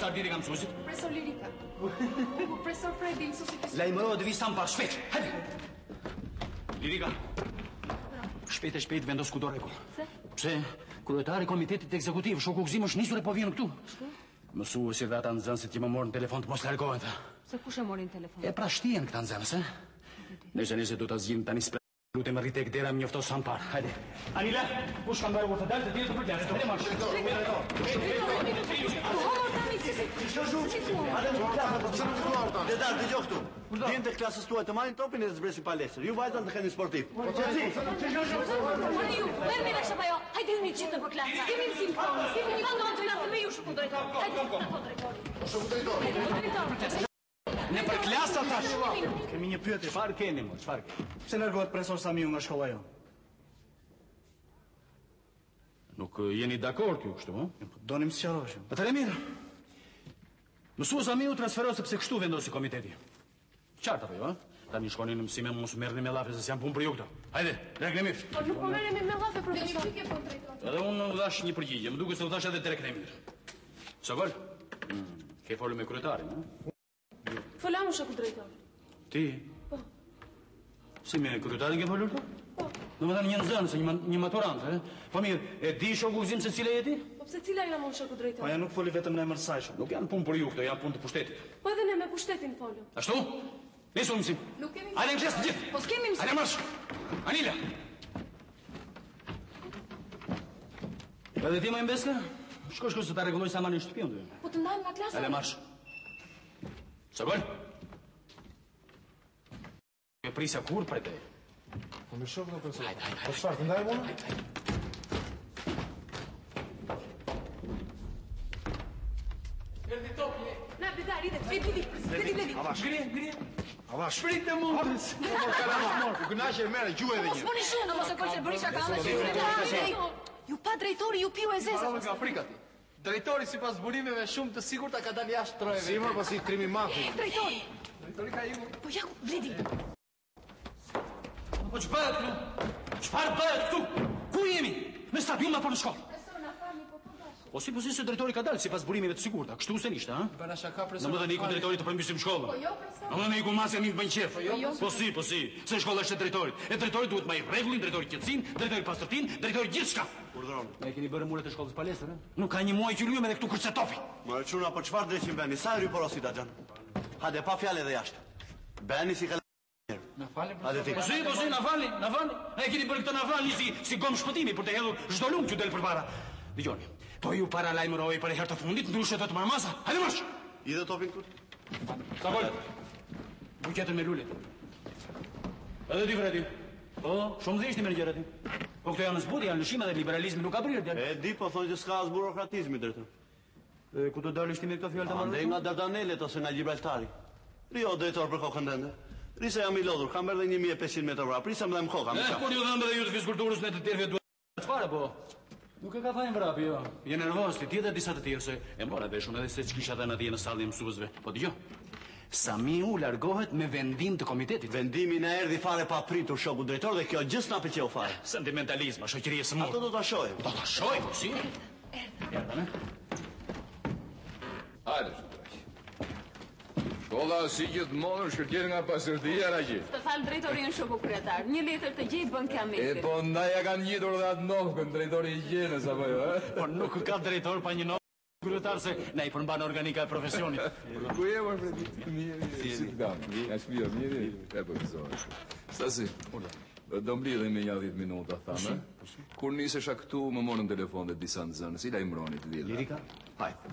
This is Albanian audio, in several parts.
kryetar diri nga mësuesit. Profesor Lirika. Profesor Fredi, mësuesi fizik. Lajmërohet dhe vi sa më parë, shpejt. Hajde. Lirika. Shpejt vendos kudo rregull. Pse? Kryetari i komitetit ekzekutiv, shoku Gzim është nisur e po vjen këtu. Mësuesi dhe ata nxënësit që më morën telefon të mos largohen ta. Se kush e morin telefon? E pra shtien këta nxënës, e? Nëse do ta zgjidhim tani lutem rri tek dera më njofto sa më parë. Hajde. Anila, kush ka mbarë të dalë të tjerë të përklasë. Hajde marsh. Dedar, dëgjoj këtu. Vjen te klasës tuaj të marrin topin e të zbresin palestër. Ju vajzat të keni sportiv. Merrni vesh apo jo? Hajde një gjithë në klasë. Kemi mësim tonë. Kemi një vend të latë me ju shoku drejtor. Hajde, shoku drejtor. Ne për klasë tash. Kemi një pyetje. Çfarë keni më? Çfarë keni? Pse largohet profesor Samiu nga shkolla jon? Nuk jeni dakord ju kështu, ëh? Donim sqaroheshim. Atëherë mirë. Mësues Samiu transferohet sepse kështu vendosi komiteti. Qartë apo jo, ëh? Tani shkoni në mësime, mos merrni me llafe se s'jam punë për ju këto. Hajde, drekni mirë. Po nuk po merremi me llafe profesor. Edhe unë u dhash një përgjigje, më duket se u dhash edhe drekni mirë. Sogol? Ke folur me kryetarin, ëh? Folam shoku drejtor. Ti? Po. Si me kryetarin ke folur këtu? Po. Domethënë një nxënës, një maturant, ëh? Po mirë, e di shoku Gzim se cila je ti? Po pse cila jam unë shoku drejtor? Po ja nuk foli vetëm në emër të saj shumë. Nuk janë punë për ju këto, janë punë të pushtetit. Po edhe ne me pushtetin folëm. Ashtu? Nisu mësim. Nuk kemi. Hajde në klasë të gjithë. Po s'kemi mësim. Hajde marsh. Anila. Edhe ti më imbeska? Shko se ta rregulloj sa marrë në shtëpi unë. Po të ndajmë nga klasa. Hajde marsh. Sogol. E prisa kur prej te? Po më shoh në profesor. Hajde. Po çfarë të ndajmë unë? Erdhi topi. Na bidari, vedi. Ngri. Avash. Shprit e mundës. U kënaqë merr gjuhë edhe Mos një. bëni shumë, mos e kol se bëri shaka me. Ju pa drejtori, ju piu e zeza. Nga Afrika ti. Drejtori sipas burimeve shumë të sigurta ka dalë jashtë trojeve. Si më pas i trimi mafi. Drejtori. Drejtori ka ikur. Po ja, vedi. Po çfarë këtu? Çfarë bëhet këtu? Ku jemi? Në stadium apo në shkollë? Po si se drejtori ka dalë sipas burimeve të sigurta. Kështu se ishte, ha? Bëna shaka profesor. Domethënë iku drejtori të përmbysim shkollën. Po jo, profesor. Domethënë iku masja mi të bëjnë qef. Po si. Se shkolla është e drejtorit. E drejtori duhet më i rregullin, drejtori qetësinë, drejtori pastërtinë, drejtori gjithçka. Urdhëron. Ne keni bërë muret e shkollës palestër, ha? Nuk ka një muaj që luajmë edhe këtu kërce topi. Më çuna po çfarë dreqim bëni? Sa hyrë porosi ta xhan? Hajde pa fjalë edhe jashtë. Bëni si ka. Na falni Hajde ti. Po si, na falni. Ne keni bërë këtë na falni si gom shpëtimi për të hedhur çdo lum që del përpara. Dgjoni. Po ju para lajmëroi për herë të fundit, ndryshe do të marr masa. Hajde marsh. I dhe topin këtu. Sa vol. Buqetën me lule. Edhe ti Fredi. Po, shumë dhishti me gjërat. Po këto janë zbutje, janë lëshime dhe liberalizmi nuk ka brirë djalë. E di, po thonë që s'ka as burokratizmi drejtor. Ku do dalësh ti me këto fjalë të Andaj nga Dardanelet ose nga Gibraltari. Rio drejtor për kokën tënde. Risa jam i lodhur, kam bërë 1500 metra vrap. Prisa më dhem kokë, më Kur ju dhëmbë dhe ju të fizkulturës në të tjerëve duhet çfarë po? Nuk e ka thënë vrapi, jo. Je nervoz ti, tjetër disa të tjerë se e mora vesh unë edhe se ç'kisha dhënë atje në sallën e mësuesve. Po dëgjoj. Samiu largohet me vendim të komitetit. Vendimi na erdhi fare pa pritur shoku drejtor dhe kjo gjë s'na pëlqeu fare. Sentimentalizma, shoqëria e smur. Ato do ta shohim. Do ta shohim, po si? Erdhën. Hajde, shkolla si gjithmonë shkërtjen nga pasërtia raqi. Të falë drejtorin shoku kryetar. Një letër të gjejtë bën kiametin. E po ndaja kanë gjetur dhe atë nokën drejtori i gjenës apo jo, e? Po nuk ka drejtor pa një nokë kryetar se na i përmban organika e profesionit. Ku je më Fredi? Mirë, si të kam. Ja shpia, mirë. E po gëzohesh. Stasi. Do mblidhem me 10 minuta thamë. Kur nisesha këtu më morën telefon dhe disa nxënës, i lajmëroni të diela. Lirika? Hajde.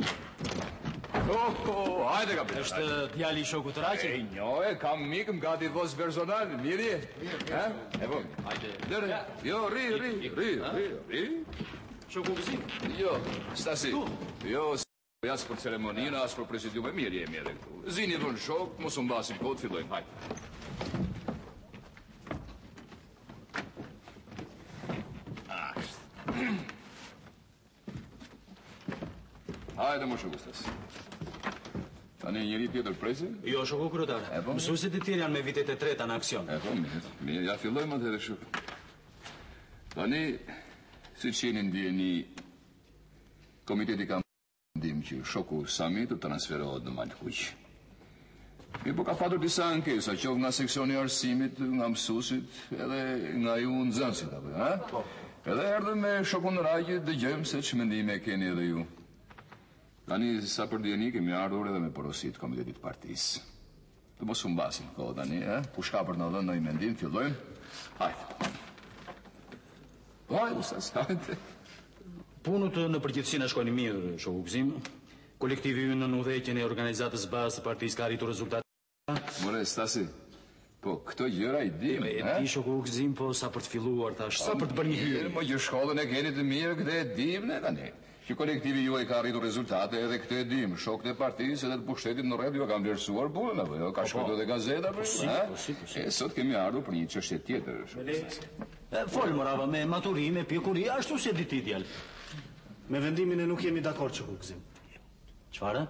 Hajde ka bërë. Është djali i shokut të Raqit? E njohe, kam mikëm gati voz personal, mirë je? E po, Hajde. dërë, jo, ri. Shoku Gzim? Jo, Stasi, jo, as për ceremonina, as për presidiume, mirë jemi edhe këtu. Zini vën shok, mos u mbasim kot, fillojmë, hajde. Hajde më shoku Stasi. Tani njëri tjetër presi? Jo, shoku kryetar. Mësuesit e tjerë janë me vitet e treta në aksion. E po, mirë, ja fillojmë atëherë shuk. Tani, si që jeni ndjeni, komiteti ka mendim që shoku Sami të transferohet në Malkuq. Mirë, po ka patur disa ankesa, qoftë nga seksioni i arsimit, nga mësuesit, edhe nga ju nxënësit apo, ha? Po. Edhe erdhëm me shokun Raqi, dëgjojmë se ç'mendime keni edhe ju. Tani sa për dieni kemi ardhur edhe me porosit komitetit të partisë. Të mos u mbasim kohë tani, ha? Kush ka për në dhënë ndonjë mendim, fillojmë. Hajde. Hajde, hajde. Punët në përgjithësi na shkojnë mirë, shoku Gzim. Kolektivi ynë në udhëheqjen e organizatës bazë të partisë ka arritur rezultate. More, Stasi, po këto gjëra i dim, e di shoku Gzim, po sa për të filluar tash, sa për të bërë një hyrje. Mo që shkollën e keni të mirë, këtë e dim ne tani. Që kolektivi juaj ka arritur rezultate, edhe këtë e dim. Shokët e partisë edhe të pushtetit në rreth ju ka vlerësuar punën apo jo? Ka shkruar edhe gazeta për këtë. Sot kemi ardhur për një çështje tjetër. Fol morava me maturime, pjekuri, ashtu si di ti djalë. Me vendimin e nuk jemi dakord, shoku Gzim. Çfarë?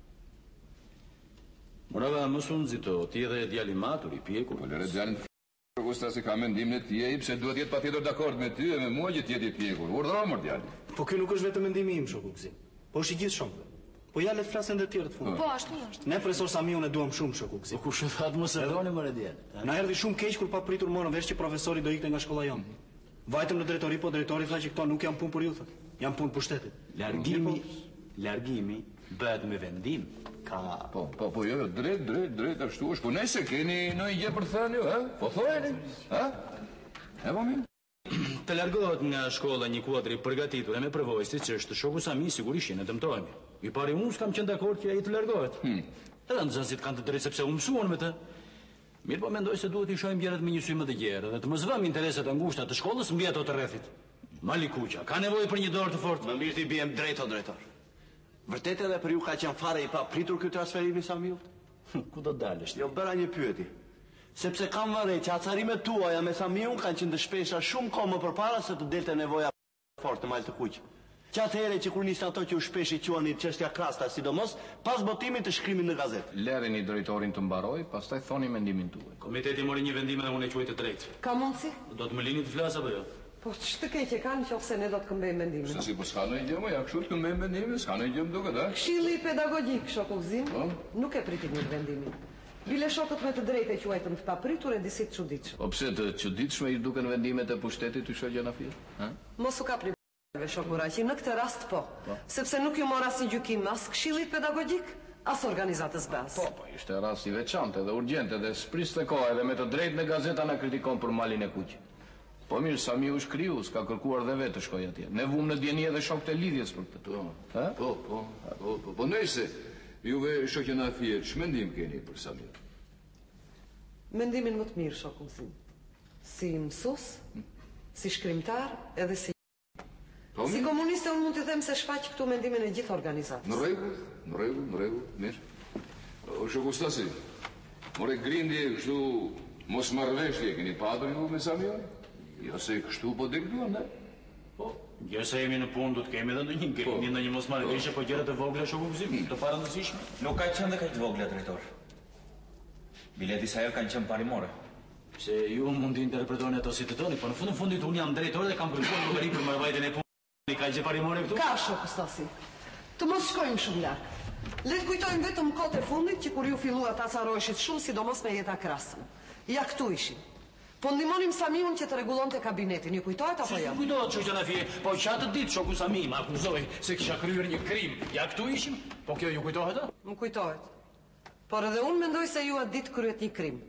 Morava mos u nxito, ti edhe djali matur i pjekur. Po lëre djalin shoku Stasi ka mendimin e tij, pse duhet jetë patjetër dakord me ty e me mua që ti jetë i pjekur. Urdhëro më djalin. Po ky nuk është vetëm mendimi im, shoku Gzim. Po është i gjithë shokëve. Po ja le të flasin edhe të tjerë të fundit. Po, ashtu është. Ne profesor Samiun e duam shumë, shoku Gzim. Po kush e thatë mos e doni më djalë. Na erdhi shumë keq kur pa pritur morën vesh që profesori do ikte nga shkolla jonë. Vajtëm në drejtori, po drejtori tha që këto nuk janë punë për ju, thotë. Janë punë për shtetin. Largimi bëhet me vendim. Po, jo, drejt ashtu është. Po nëse keni ndonjë gjë për të thënë ju, ha? Po thojeni, ha? E po mirë. Të largohet nga shkolla një kuadër i përgatitur e me përvojësi që është shoku Sami sigurisht ne dëmtohemi. I pari unë s'kam qenë dakord që ai të largohet. Edhe nxënësit kanë të drejtë sepse u mësuan me të. Mirë, po mendoj se duhet i shohim gjërat me një sy më të gjerë dhe të mos vëmë interesat e ngushta të shkollës mbi ato të rrethit. Malikuqa ka nevojë për një dorë të fortë. Më mirë ti biem drejt o drejtor. Vërtet edhe për ju ka qenë fare i papritur ky transferim i Samiut? Ku do dalësh? Jo, bëra një pyetje. Sepse kam vërej që acarimet tuaja me Samiun kanë qenë të shpesha shumë kohë më përpara se të delte nevoja fortë në Malkuq. Që atëherë që kur nisën ato që u shpesh i quani çështja krasta, sidomos pas botimit të shkrimit në gazetë. Lëreni drejtorin të mbaroj, pastaj thoni mendimin tuaj. Komiteti mori një vendim dhe unë e quaj të drejtë. Ka mundsi? Do të më lini të flas apo jo? Po ç'të keq e kanë nëse ne do të këmbejmë mendimin. Si po s'ka ndonjë gjë, më ja kështu të këmbejmë mendimin, s'ka ndonjë gjë më duket, a? Këshilli pedagogjik, shoku Gzim, nuk e pritit një vendimin. Bile shokët me të drejtë e quajtëm të papritur e disi të çuditshëm. Po pse të çuditshme i duken vendimet e pushtetit të shoqë Gjanafi? Ha? Mos u kapni shoku Raqi, në këtë rast po, sepse nuk ju mor asnjë gjykim as këshillit pedagogjik, as organizatës bazë. Po, ishte rast i veçantë dhe urgjent dhe spriste kohë edhe me të drejtë në gazeta na kritikon për malin e kuq. Po mirë, Sami u shkriu, s'ka kërkuar dhe vetë të shkoj atje. Ne vumë në dieni edhe shokët e lidhjes për këtë. Po nëse juve shoqë Gjanafi, ç'mendim keni për Sami? Mendimin më të mirë, shoku Gzim. Si mësues, si shkrimtar edhe si komuniste unë mund të them se shfaq këtu mendimin e gjithë organizatës. Në rregull, mirë. Shoku Stasi, more grindje kështu mos marrëveshje keni patur ju me Samiun? Jo se kështu po dekduan, ne? Po, gjë se jemi në punë do të kemi edhe ndonjë grindje, ndonjë mosmarrëveshje, po gjërat e vogla shoku Gzim, të parandësishme. Nuk kanë qenë dhe kaq të vogla, drejtor. Bile disa herë kanë qenë parimore. Se ju mund të interpretoni ato si të toni, po në fundit unë jam drejtor dhe kam kërkuar llogari për marrëvajtjen e punës. Ka gjë parimore këtu? Ka shoku Stasi. Të mos shkojmë shumë larg. Le të kujtojmë vetëm kohët e fundit që kur ju filluat ta acaroheshit shumë, sidomos me jeta krasën. Ja këtu ishim. Po ndihmonim Samiun që të rregullonte kabinetin. Ju kujtohet apo jo? Si kujtohet shoqë Gjanafi? Po çfarë të ditë shoku Sami më akuzoi se kisha kryer një krim. Ja këtu ishim. Po kjo ju kujtohet a? Më kujtohet. Por edhe unë mendoj se ju atë ditë kryet një krim.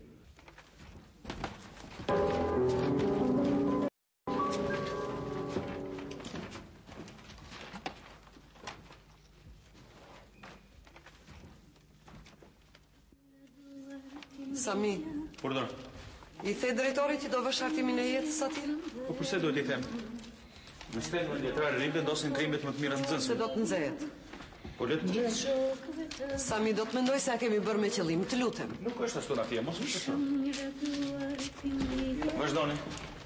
Sami. Pardon. I the drejtorit që do vësh hartimin e jetës atij? Po pse duhet i them? Në stendur letrar rri vendosin krimet më të mira nxënësve. Se do të nxehet. Po le të nxehet. Sami do të mendoj se a kemi bërë me qëllim, të lutem. Nuk është ashtu Nafia, mos u shqetëso. Vazhdoni.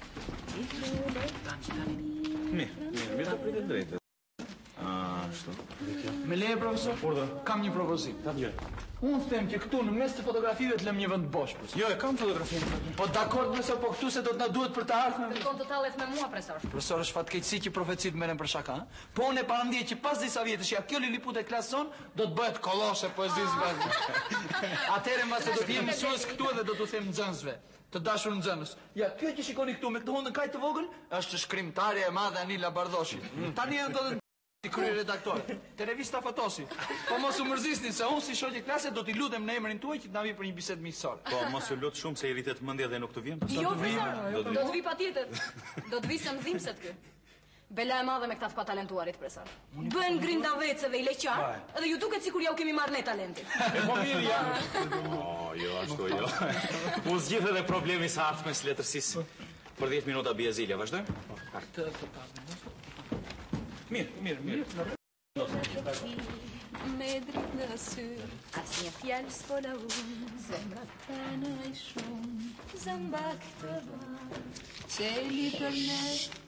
Mirë të pritet drejtë. Ashtu. Me leje, profesor? Urdhër. Kam një propozim. Ta dëgjoj. Unë them që këtu në mes të fotografive të lëm një vend bosh. Jo, e kam fotografinë. Po dakord nëse po këtu se do të na duhet për të ardhmen. Kërkon të tallet me mua, profesor. Profesor, është fatkeqësi që profecit merren për shaka, ha? Po unë e parandije që pas disa vjetësh ja kjo Liliput e klason do të bëhet kolloshe poezisë vetë. Atëherë mbas do të jemi mësues këtu edhe do t'u them nxënësve. Të dashur nxënës. Ja, kjo që shikoni këtu me këtë hundën kaq të vogël është shkrimtarja e madhe Anila Bardhoshi. Tani do të si kryeredaktor te revista Fotosi. Po mos u mërzisni se unë si shoqë klase do t'i lutem në emrin tuaj që të na vi për një bisedë miqësore. Po mos u lut shumë se i rritet mendja dhe nuk të vjen. Jo, profesor, do të vi patjetër. Do të vi se mëdhimset ky. Bela e madhe me këta të patalentuarit, profesor. Bën grindavece dhe i leqar, edhe ju duket sikur ja u kemi marrë ne talentin. Po mirë ja. Jo, ashtu jo. U zgjidh edhe problemi sa art mes letërsisë. Për 10 minuta bie Zilja, vazhdojmë? Mirë. Me dritë në syr, asnjë fjalë s'po la unë, zemrat tënë ai shumë, zëmbak të vaj, qeli për ne.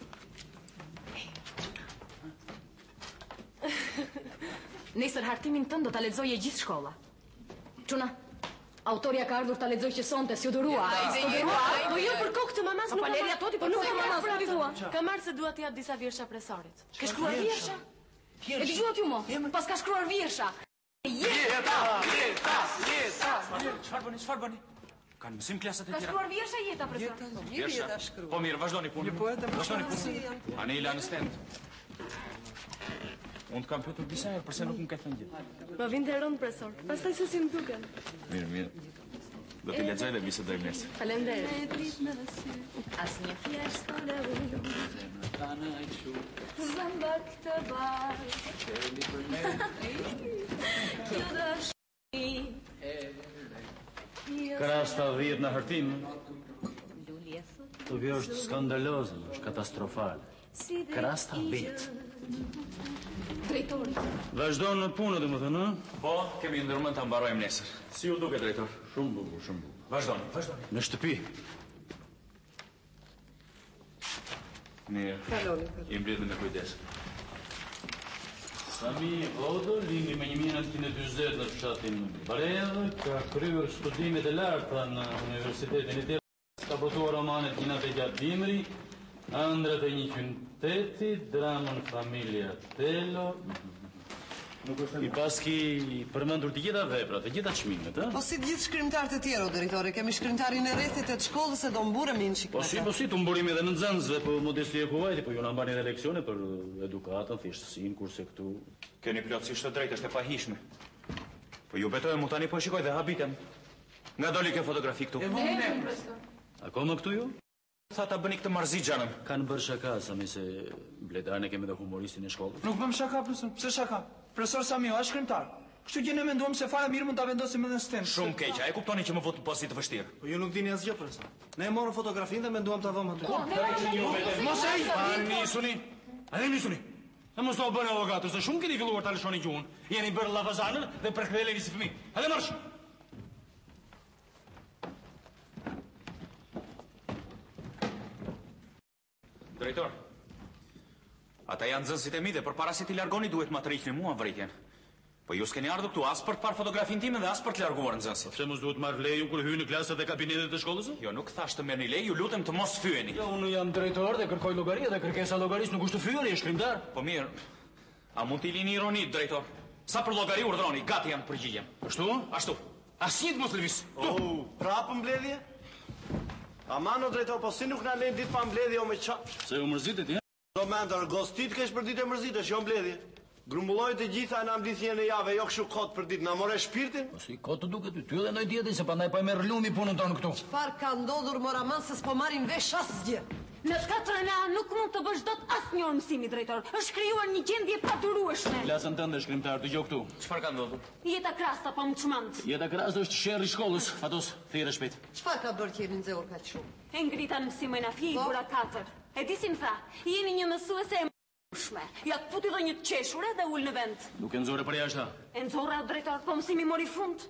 Nesër hartimin tënd do ta lexojë gjithë shkolla. Çuna, autoria ka ardhur ta lexojë që sonte, si u durua. Po jo për kokë të mamas nuk. Valeria Toti, po nuk e mamas nuk i thua. Ka marrë se dua t'i jap disa vjersha presorit. Ke shkruar vjersha? E dëgjuat ju mo? Pas ka shkruar vjersha. Jeta! Çfarë bëni? Kanë mësim klasat e Ka tjera. shkruar vjersha jeta, profesor. Mirë jeta shkruar. Po mirë, vazhdoni punën. Po edhe Vazhdoni punën. Anila në stend. Unë të kam pyetur disa herë përse nuk më ke thënë gjë. Më vinte rënd profesor. Pastaj se si më duken. Mirë. Do t'i lexoj dhe bisedojmë nesër. Faleminderit. Asnjë fjalë s'po la unë, zëmbak të vaj, qeli për ne. Kjo dashuri. Krasta 10 në hartim. Lulje thot. Kjo është skandalozë, është katastrofale. Krasta 10. Drejtori. Vazhdo në punë, domethënë, ë? Po, kemi ndërmend ta mbarojmë nesër. Si u duket, drejtor? Shumë bukur. Vazhdoni. Në shtëpi. Mirë. I mbledhni me kujdes. Sami Vodo, lindi me 1940 në fshatin Bredh, ka kryer studimet e larta në Universitetin e Tiranës, ka botuar romanet Gjinat e gjatë dimri, Ëndrat e një qyteti, dramën Familja Telo. I paski përmendur të gjitha veprat, të gjitha çmimet, ë? Po si të gjithë shkrimtarët e tjerë, o drejtori, kemi shkrimtarin e rrethit të shkollës e do mburemi në shikë. Po si të mburimi edhe në nxënësve, po modesti e kuvajti, po ju na mbani edhe leksione për edukatën, thjeshtësinë, kurse këtu. Keni plotësisht të drejtë, është e pahishme. Po ju betoj mu tani po shikoj dhe habitem. Nga doli ke fotografi këtu. Akoma këtu ju? Tha ta bëni këtë marzigjanën. Kanë bërë shaka, Sami, se Bledane kemi dhe humoristin e shkollës. Nuk bëm shaka, profesor. Pse shaka? Profesor Samiu është shkrimtar. Kështu që ne menduam se fare mirë mund ta vendosim edhe në stend. Shumë keq, a e kuptoni që më vot pozitiv të vështirë. Po ju nuk dini asgjë, profesor. Ne e morëm fotografinë dhe menduam ta vëmë aty. Mos e nisuni. E mos do bëni avokatë, se shumë keni filluar ta lëshoni gjuhën. Jeni bërë lavazanën dhe përktheleni si fëmijë. Hajde marsh. Drejtor, ata janë nxënësit e mi dhe përpara se t'i largoni duhet ma të rikni mua vritjen. Po ju s'keni ardhur këtu as për të parë fotografin time dhe as për të larguar nxënësit. Pse mos duhet marrë leju kur hyni në klasat e kabinetet të shkollës? Jo, nuk thash të merrni lej, ju lutem të mos fyeni. Jo, unë jam drejtor dhe kërkoj llogari dhe kërkesa e llogarisë nuk është të fyeri, është shkrimtar. Po mirë, a mund t'i lini ironi, drejtor? Sa për llogari urdhroni, gati janë përgjigjem. Ashtu. Asnjë të mos lëviz. Prapë mbledhje? Aman, o drejtor, po si nuk na lejnë ditë pa mbledhje o me qa... Se u mërzitit, ja? Do me ndër, gostit kesh për ditë e mërzitësh, jo mbledhje. Grumbulloj të gjitha në amblithje në jave, jo këshu kot për ditë, na more shpirtin? Po si kot të duket ty dhe noj djetin, se pandaj pa e merr lumi punën tonë këtu. Çfarë ka ndodhur moraman se s'po marrin vesh asgjë? Në katrën A nuk mund të bësh dot asnjë mësimi, drejtor. Është krijuar një gjendje padurueshme. Klasën tënde shkrimtar, dëgjoj këtu. Çfarë ka ndodhur? Jeta krasta pa më çmend. Jeta krasta është sherrri i shkollës. Fatos, thirrë shpejt. Çfarë ka bërë që jeni nxehur kaq shumë? E ngrita në mësimën a fije i bura 4. E di si më tha, jeni një mësuese e mëshme. Ja të futi dhe një qeshure dhe ul në vend. Nuk e nxorë për jashtë. E nxorra, drejtor, po mësimi mori fund.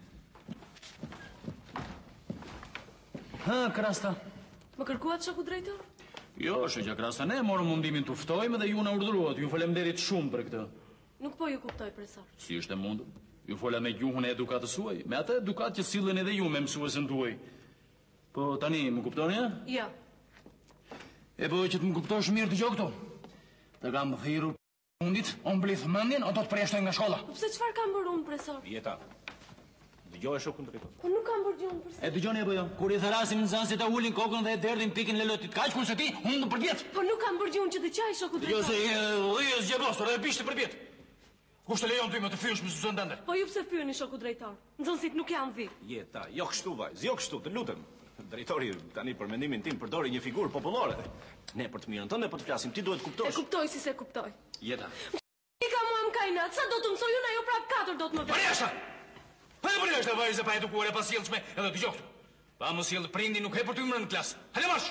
Ha, krasta. Më kërkuat shoku drejtor? Jo, shoqja krasta, ne morëm mundimin të ftojmë dhe ju na urdhëruat. Ju faleminderit shumë për këtë. Nuk po ju kuptoj, profesor. Si është e mundur? Ju fola me gjuhën e edukatës suaj, me atë edukat që sillen edhe ju me mësuesën tuaj. Po tani, më kuptoni, ja? Ja. E po që të më kuptosh mirë të këto. Të kam thirrur fundit, o mblidh mendjen, o do të preshtoj nga shkolla. Po pse çfarë kam bërë unë, profesor? Jeta. Dëgjoj shokun drejtor. Po nuk kam bërë gjë, profesor. E dëgjoni apo jo? Kur I tharasim nxënësit e ulin kokën dhe e derdhin pikën lelotit, kaq kurse ti hundë përpjet. Po nuk kam bërë gjë unë që të qaj shoku drejtor. Jo se dhije zgjebosur edhe bishte përpjet. Kush të lejon ty më të fyesh me mësuesën tënde? Po ju pse fyeni shoku drejtor? Nxënësit nuk janë vi. Jeta, jo kështu vajz, jo kështu, të lutem. Drejtori tani për mendimin tim përdori një figurë popullore. Ne për të mirën tënde po të flasim, ti duhet kuptosh. E kuptoj si se kuptoj. Jeta. I ka mua më kajnat, sa do të mësoj unë ajo prap 4 do të më vjen. Përjashta! Përjashta vajzë pa edukuar e pa sjellshme, edhe dëgjoj këtu. Pa mos sjell prindi nuk e për ty më në klasë. Hajde marsh!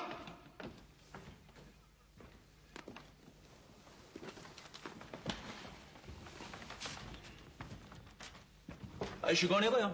A I shikoni apo jo?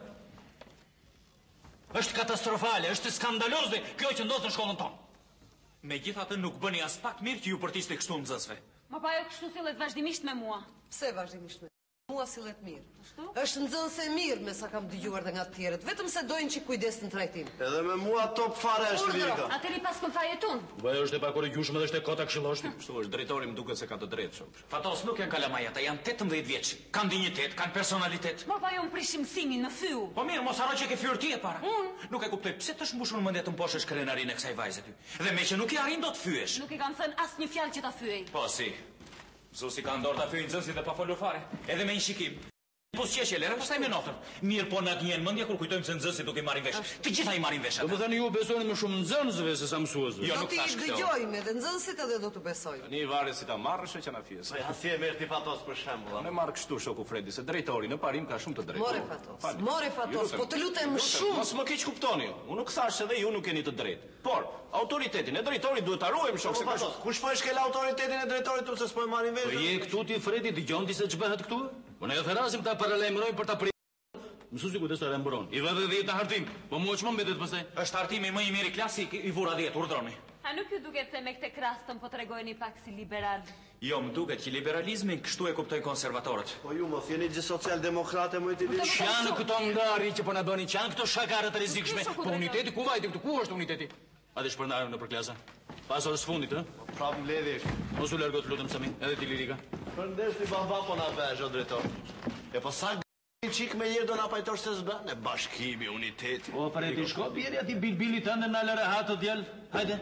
Është katastrofale, është skandaloze kjo që ndodh në shkollën tonë. Megjithatë nuk bëni as pak mirë që ju përtisni kështu nxënësve. Ma pa ajo kështu sillet vazhdimisht me mua. Pse vazhdimisht me mua sillet mirë? Është nxënëse mirë me sa kam dëgjuar dhe nga të tjerët, vetëm se dojnë që kujdes në trajtim. Edhe me mua top fare është Lirika. Atëri pas më fajetun. Ajo është e pakorrigjueshme dhe është e kota këshillosh. Kështu është, drejtori më duket se ka të drejtë shok. Fatos nuk janë kalamajata, janë 18 vjeç. Kanë dinjitet, kanë personalitet. Ma pa jo më prishim mësimin në fyu. Po mirë, mos harro që ke fyer ti e para. Nuk e kuptoj pse të shmbushur mendja të mposhësh krenarinë e kësaj vajze ty. Dhe me që nuk I arrin dot fyesh. Nuk I kam thënë asnjë fjalë që ta fyej. Po si. Mësuesi ka ndorë ta fyejë nxënësit dhe pa folur fare, edhe me një shikim. Po s'qeshje lere, pastaj me notën. Mirë, po na gjen mendja kur kujtojmë se nxënësit nuk I marrin vesh. Të gjitha I marrin vesh. Do të thënë ju besoni më shumë nxënësve se sa mësuesve. Jo, Do nuk t'i thash këtë. dëgjojmë edhe nxënësit edhe do t'u besojmë. Tani varet si ta marrësh që na fjes. Po ja si e merr ti Fatos për shembull. Ne marr kështu shoku Fredi, se drejtori në parim ka shumë të drejtë. More Fatos, po të lutem shumë. Mos më keq kuptoni. Unë nuk thash se dhe ju nuk keni të drejtë. Por autoritetin e drejtorit duhet ta ruajmë shok se ka Fatos, kush po e shkel autoritetin e drejtorit tu se s'po e marrin vesh? Po je këtu ti Fredi dëgjon ti se ç'bëhet këtu? Po ne therasim ta paralajmërojmë për ta prirë. Mësuesi kujdes ta mbron. I vë 10 hartim. Po mua ç'më mbetet pastaj? Është hartimi më I mirë klasik I vura 10, urdhroni. A nuk ju duket se me këtë krastëm po tregojeni pak si liberal? Jo, më duket që liberalizmin kështu e kuptojnë konservatorët. Po ju mos jeni gjë socialdemokrate më të ditë. Ç'janë këto ndarje që po na bëni? Ç'janë këto shakarë të rrezikshme? Po uniteti ku vajte këtu? Ku është uniteti? A dhe shpërndarëm në për klasë? Pas orës fundit, ë? Prap mbledhjesh. Mos u largo të lutem Sami, edhe ti Lirika. Përndes ti baba po na vesh o drejtor. E po sa çik me herë do na pajtosh se s'bën e bashkimi, uniteti. O para ti shko, bjeri aty bilbilit tënde na lëre hatë djal. Hajde.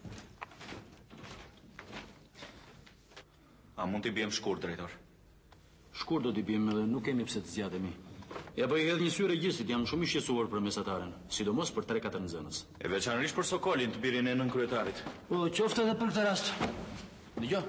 A mund t'i bjem shkurt, drejtor? Shkurt do t'i bjem edhe nuk kemi pse të zgjatemi. Ja po I hedh një sy regjistrit, jam shumë I shqetësuar për mesataren, sidomos për 3-4 nxënës. E veçanërisht për Sokolin, të birin e nën kryetarit. Po qoftë edhe për këtë rast. Dgjoj.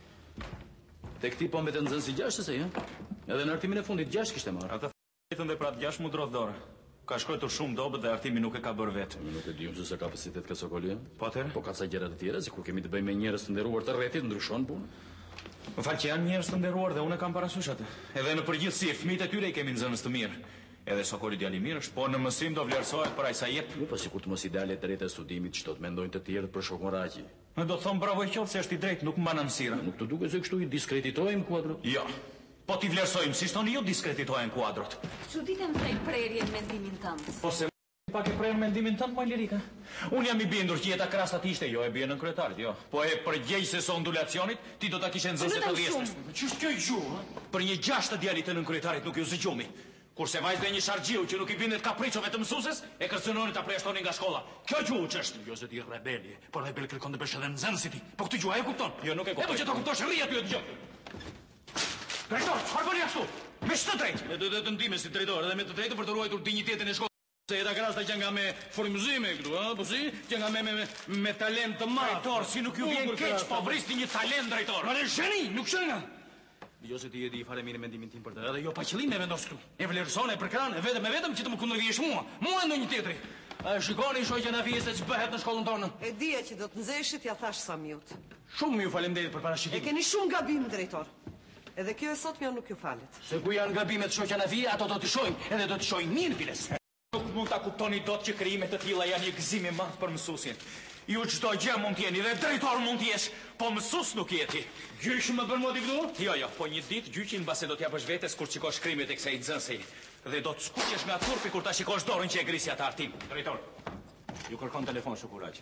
Tek ti po mbeten nxënësi 6 se ja? Edhe në artimin e fundit 6 kishte marrë. Ata thënë dhe pra 6 mu drodh dorë. Ka shkruar shumë dobët dhe artimi nuk e ka bërë vetë. Nuk e di se sa kapacitet ka Sokoli. Po atëherë? Po ka sa gjëra të tjera, sikur kemi të bëjmë me njerëz të nderuar të rrethit, ndryshon punë. Më fal që janë njerëz të nderuar dhe unë kam parasysh atë. Edhe në përgjithësi fëmijët e tyre I kemi nxënës të mirë. Edhe Sokoli djali mirë është, po në mësim do vlerësohet për ai sa jep. Jo, po sikur të mos ideale të drejta e studimit, çto të mendojnë të tjerët për shokun Raqi. Ne do të thon bravo I qoftë se është I drejtë, nuk mban mësira. Nuk të duket se kështu I diskreditojmë kuadrot? Jo. Po ti vlerësojmë, si thoni ju diskreditohen kuadrot. Çuditem se I prerje mendimin tënd. Po se pak e prerë mendimin tënd, moj Lirika. Unë jam I bindur që jeta krasat ishte, jo e bie në kryetarit, jo. Po e përgjej se ondulacionit, ti do ta kishe nxënëse të dhjeshtë. Ç'është kjo gjuhë? Për një 6 djalit të nën kryetarit nuk ju zgjumi. Kurse vajzë një shargjiu që nuk I bindet kapriçove të mësueses, e kërcënoni ta preshtonin nga shkolla. Kjo gjuhë ç'është? Jo se ti rebeli, por rebel kërkon të bësh edhe nxënësi ti. Po këtë gjuhë e kupton? Jo, nuk e kuptoj. Po që ta kuptosh rri aty dëgjoj. Drejtor, çfarë bëni ashtu? Me ç'të drejtë? Me të ndihmë si drejtor, edhe me të drejtë për të ruajtur dinjitetin e shkollës. Se jeta krasta që nga me frymëzime këtu, ë, po si? Që nga me talent të madh. Drejtor, si nuk ju vjen keq, po vristi një talent drejtor. Ma shëni, nuk shënga. Jo se ti e di fare mirë mendimin tim për të, edhe jo pa qëllim e vendos këtu. E vlerëson e për kran, vetëm që të më kundërvjesh mua ndonjë tjetri. A shikoni shoqja na vjen se ç'bëhet në shkollën tonë. E dija që do të nxeshit, ja thash Samiut. Shumë ju faleminderit për E parashikimin. keni shumë gabim, drejtor. Edhe kjo e sotmja nuk ju falet. Se ku janë gabimet shoqja na vjen, ato do t'i shohim, edhe do t'i shohim mirë files. Nuk mund ta kuptoni dot që krijimet të tilla janë një gëzim I madh për mësuesin. Ju çdo gjë mund t'jeni dhe drejtor mund t'jesh, po mësues nuk jeti. Gjyqi më bën moti këtu? Jo, po një ditë gjyqin mbase do t'ja bësh vetes kur shikosh krimet e kësaj nxënëse. Dhe do të skuqesh nga turpi kur ta shikosh dorën që e grisja të Artim. Drejtor, ju kërkon telefon Shukuraq.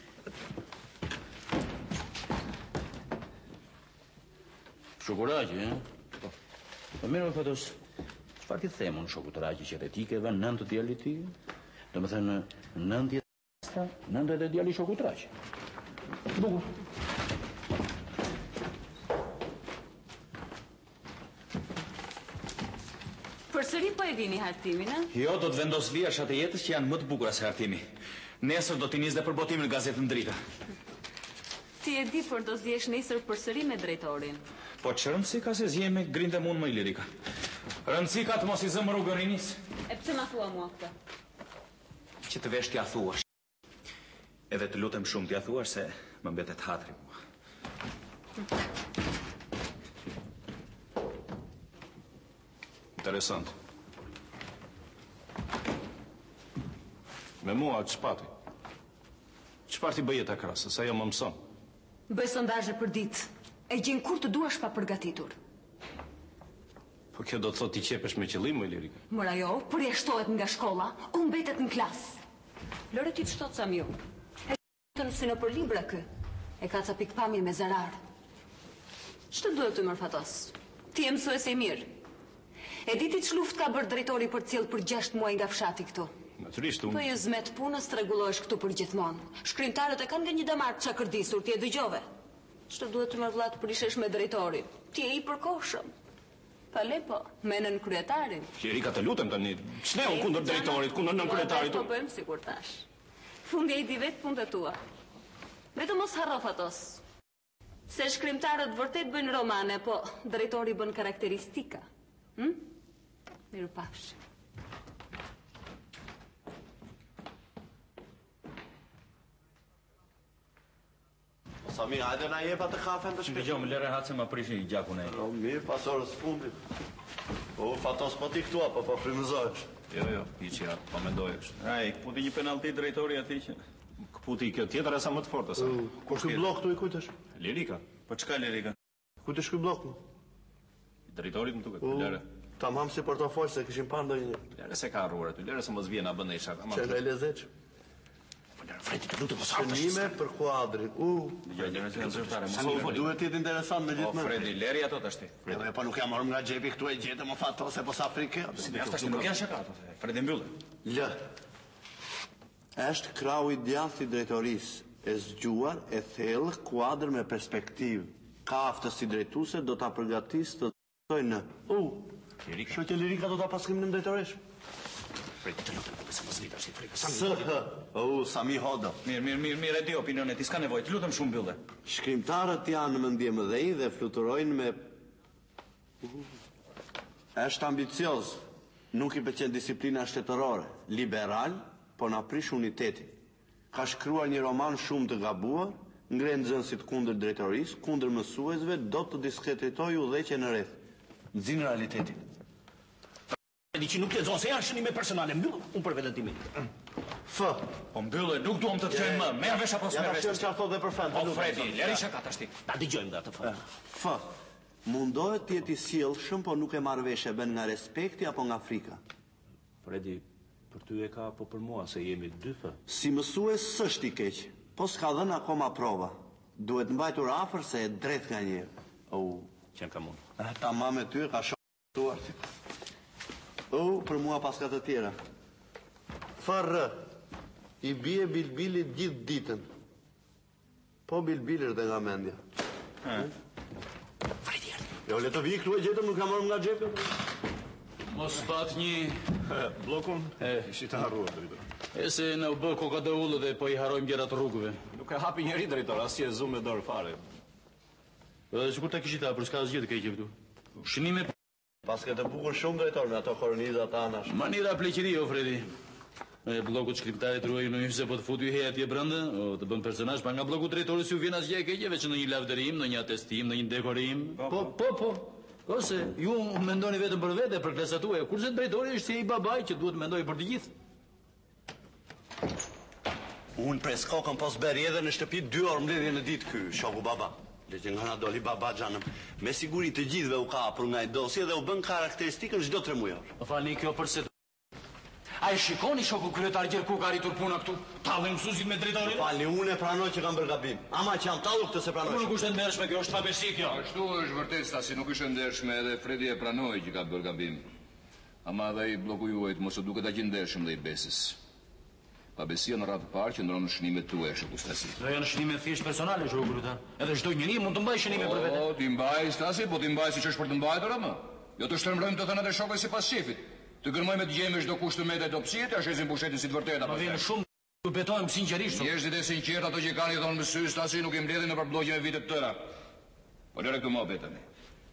Shukuraq, Po mirë më Fatos, çfarë ti themun shoku të Raqi që edhe ti ke dhënë nën të djalit ti? Domethënë nën edhe djali shoku të Raqi. Bukur. Përsëri po e vini Hartimin, a? Jo, do të vendos vijashat e jetës që janë më të bukura se Hartimi. Nesër do t'i nis dhe përbotimin në gazetën Drita. Ti e di për do zjesh nesër përsëri me drejtorin. Po që rëndësi ka se zje me grinte mund më i Lirika. Rëndësi ka të mos i zëmë rrugën rinis. E pëse ma thua mua këtë? Që të vesh t'ja thuash. Edhe të lutem shumë t'ja thuash se më mbetet hatri mua. Interesant. Me mua ç'pati? Çfarë ti bëje ta krasë, sa jo më mëson? Bëj sondazhe për ditë. E gjen kur të duash pa përgatitur. Po kjo do të thotë ti qepesh me qëllim, më Lirika. Mëra jo, përjashtohet nga shkolla, unë mbetet në klasë. Lore ti të shtot sa mju. E të nësi në për libra kë. E ka ca pikpamje me zarar. Që të duhet të mërë Fatos? Ti e mësues e mirë. E diti që luft ka bërë drejtori për cilë për 6 muaj nga fshati këtu. Natyrisht, Po ju zmet punës të regulohesh këtu për gjithmonë. Shkrimtarët e kanë nga një damar të çakërdisur, ti e dëgjove. Që të duhet të mërë vllatë përishesh me drejtori? Ti e i përkohshëm. Pale po, menën kryetarin. Lirika, të lutem tani, ç'ne u kundër drejtorit, kundër nën kryetarit. Po bëjmë sikur tash. Fundi e i di vetë punët e tua. Vetëm mos harro Fatos. Se shkrimtarët vërtet bëjnë romane, po drejtori bën karakteristika. Miru pafshi. Sami, hajde na jepa të kafen të shpejt. Dëgjoj, më lere hace më prishin i gjakun e. O, mirë, pas orës fundit. O, Fatos, po ti këtu apo po frymëzohesh? Jo, hiç ja, po mendoj kështu. Ai, kputi një penallti drejtori atij që kputi kjo tjetër sa më të fortë sa. Ku ky blok këtu i kujtesh? Lirika. Po çka Lirika? Kujtesh ky blok? Drejtorit më duket, lere. Tamam si portofol se kishim parë ndonjë. Lere se ka harruar aty, lere se mos vjen na bën ai shaka. Çe e lezeç. Fredi, të lutem mos harrosh. Shënime për kuadrin. Dëgjoj, lere se zyrtare, mos. Duhet të jetë interesant me O, gjithë. Fredi, leri ato tash ti. Edhe po nuk jam marrë nga xhepi këtu e gjetë më Fatos se po sa Afrikë. Ja tash nuk janë shaka ato. Fredi mbyllë. Lë. Është krau i djathtë i drejtorisë, e zgjuar, e thellë, kuadër me perspektivë. Ka aftësi drejtuese, do ta përgatisë të thojë në. Lirika. Shoqë Lirika do ta paskrim në drejtoresh. Fredi, të lutem, pse mos litash ti Fredi. Sami Hodo. Mirë, e di opinionet, ti s'ka nevojë, të lutem shumë mbyllë. Shkrimtarët janë në mendje mëdhenj dhe fluturojnë me... Është ambicioz, nuk i pëlqen disiplina shtetërore, liberal, po na prish unitetin. Ka shkruar një roman shumë të gabuar, ngre nxënësit kundër drejtorisë, kundër mësuesve, do të diskreditoj udhëheqjen në rreth. Nxin realitetin. Fredi që nuk lexon se janë shënime personale, mbyll unë për veten time. Po mbyllë, nuk duam të të qenë më. Merr vesh apo s'merr vesh? Ja, çfarë thotë për fan. O Fredi, leri shaka tash ti. Ta dëgjojmë dhe atë fund. Mundohet të jetë i sjellshëm, po nuk e marr vesh e bën nga respekti apo nga frika. Fredi, për ty e ka apo për mua se jemi dy fë? Si mësues s'është i keq, po s'ka dhënë akoma prova. Duhet mbajtur afër se e drejt nga njerë. Qenë ka mund. Tamam me ty e ka shokuar. Për mua pas ka të tjera. Farë, i bie Bilbilit gjithë ditën. Po Bilbil është dhe nga mendja. Fredi, jo, le të vijë këtu e gjetëm, nuk ka marrëm nga xhepi. Mos pat një Bllokun ishit harruar drejtor. e se në bë koka dhe ullë dhe po i harojmë gjerat rrugëve. Nuk e hapi njëri drejtor, asnjë e zum me dorë fare. Dhe sikur ta kishit hapur, s'ka asgjë të keqe këtu. Shënime Pas këtë bukur shumë drejtor me ato koronizat anash. manira pleqëri, o Fredi. E bllokut shkrimtarit ruaj në se po të futu i hej atje brenda, o të bën personazh, pa nga bloku drejtorit si u vjen asgjë e keqe, veç në një lavdërim, në një atestim, në një dekorim. Po. Ose ju mendoni vetëm për vete, për klasat tuaja, kurse drejtori është si i babai që duhet mendoj për të gjithë. Unë pres kokën pos beri edhe në shtëpi 2 orë mbledhje në ditë ky, shoku baba. Dhe që nga na doli baba xhanëm, me siguri të gjithëve u ka hapur nga i dosje dhe u bën karakteristikën çdo 3 mujor. Më falni, kjo përse a e shikoni shoku kryetar Gjerku ka arritur puna këtu? Tallën mësuesit me drejtorin? Falni, unë e pranoj që kam bërë gabim. Ama që jam tallur këtë se pranoj. Nuk është e ndershme, kjo është pabesi kjo. Ashtu është vërtet Stasi, nuk është e ndershme edhe Fredi e pranoi që ka bërë gabim. Ama edhe i bloku juajt mos u duket aq i ndershëm dhe i besës. Pabesia në radhë parë që ndronë shënimet tuaja, shoku Stasi. Do janë shënime thjesht personale, shoku kryetar. Edhe çdo njeri mund të mbajë shënime për vete. Po, ti mbaj Stasi, po ti mbaj siç është për të mbajtur amë. Jo të shtrembrojmë të thënat e shokëve sipas shefit. Të gërmojmë të gjejmë çdo kusht të mete do psihet, ja shesin pushtetin si të vërteta. Ma vjen shumë ju betojmë sinqerisht. Njerëzit e sinqert ato që kanë i thonë me sy Stasi nuk i mbledhin në përblogje me vite të tëra. Po lëre këtu më betani.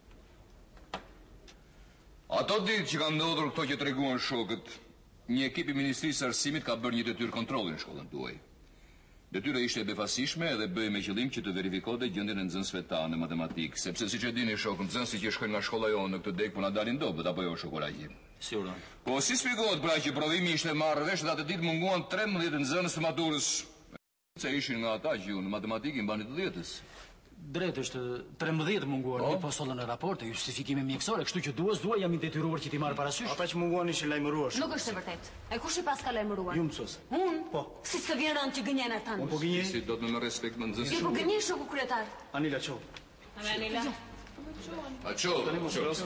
Ato ditë që kanë ndodhur këto që treguan shokët, një ekip i Ministrisë së Arsimit ka bërë një detyrë kontrolli në shkollën tuaj. Detyra ishte e befasishme edhe bëhej me qëllim që të verifikonte gjendjen e nxënësve tanë në matematikë, sepse siç e dini shokë, nxënësit që shkojnë nga shkolla jonë në këtë deg po na dalin dobët apo jo shokuraqi. Sigurisht. Po si shpjegohet pra që provimi ishte marrë vesh dhe atë ditë munguan 13 nxënës të maturës. Se ishin nga ata që ju në matematikë i mbani të 10-s. Drejt është 13 munguar, një po sollën në raporte, justifikime mjekësore, kështu që dua jam i detyruar që ti marr parasysh. Ata që munguan ishin lajmëruar. Nuk është e vërtet. E kush i pas ka lajmëruar? Ju mësues. Unë? Po. Si të vjen rënd që gënjen ata. Po gënjej. Si do të më respekt më nxënës. Jo po gënjej shoku kryetar. Anila çau. Anila. A çau.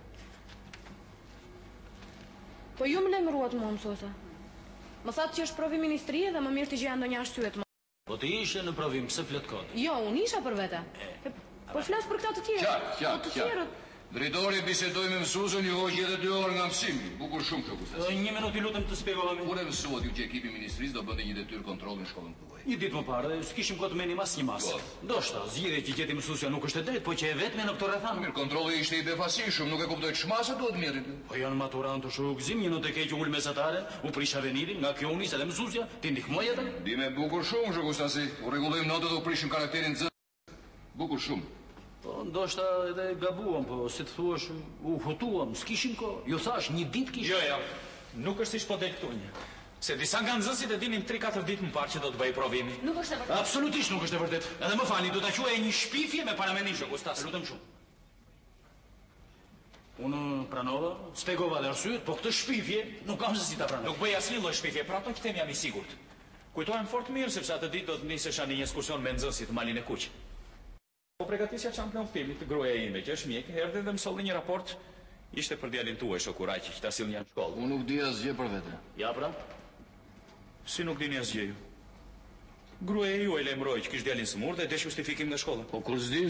Po ju më lajmëruat mua mësuese. Më thatë që është provim ministrie dhe më mirë të gjeja ndonjë arsye. Po ti ishe në provim, pse flet kot? Jo, unë isha për vete. Po flas për këta të tjerë. Qartë. Drejtori bisedoi me mësuesin, ju hoqi edhe 2 orë nga mësimi. Bukur shumë shoku Stasi. 1 minutë lutem të shpjegoj. Kur e mësuat ju që ekipi i ministrisë do bënte një detyrë kontrolli në shkollën tuaj. Një ditë më parë, dhe s'kishim kohë të menim asnjë mas. Ndoshta zgjidhja që gjeti mësuesja nuk është e drejtë, po që e vetme në këtë rrethana. Mirë, kontrolli ishte i befasishëm, nuk e kuptoj ç'masa duhet mirë. Po janë maturantë shokëzim, një notë keq ul mesatare, u prish avenirin, nga kjo unis edhe mësuesja, ti ndihmoj atë? Dime bukur shumë shoku Stasi. U rregullojmë notët dhe u prishim karakterin nxënës. Bukur shumë. Po ndoshta edhe gabuam, po si të thuash, u hutuam, s'kishim kohë. Ju thash një ditë kishim. Jo, nuk është siç po del këtu një. Se disa nga nxënësit e dinin 3-4 ditë më parë që do të bëj provimi. Nuk është e vërtet. Absolutisht nuk është e vërtet. Edhe më falni, do ta quaj një shpifje me paramendim shoku Stasi, lutem shumë. Unë pranova, shpjegova dhe arsyet, po këtë shpifje nuk kam se si ta pranoj. Nuk bëj asnjë lloj shpifje, pra ato që them jam i sigurt. Kujtohem fort mirë sepse atë ditë do të nisesha në një ekskursion me nxënësit në Malin e Kuq. Po përgatisja çam plan filmit të gruaja ime, që është mjek, erdhi dhe më solli një raport. Ishte për djalin tuaj shokuraqi që ta sillni në shkollë. Unë nuk di asgjë për vete. Ja pra. Si nuk dini asgjë ju? Gruaja juaj lajmëroi që kishte djalin smur dhe desh justifikim nga shkolla. Po kur s'di.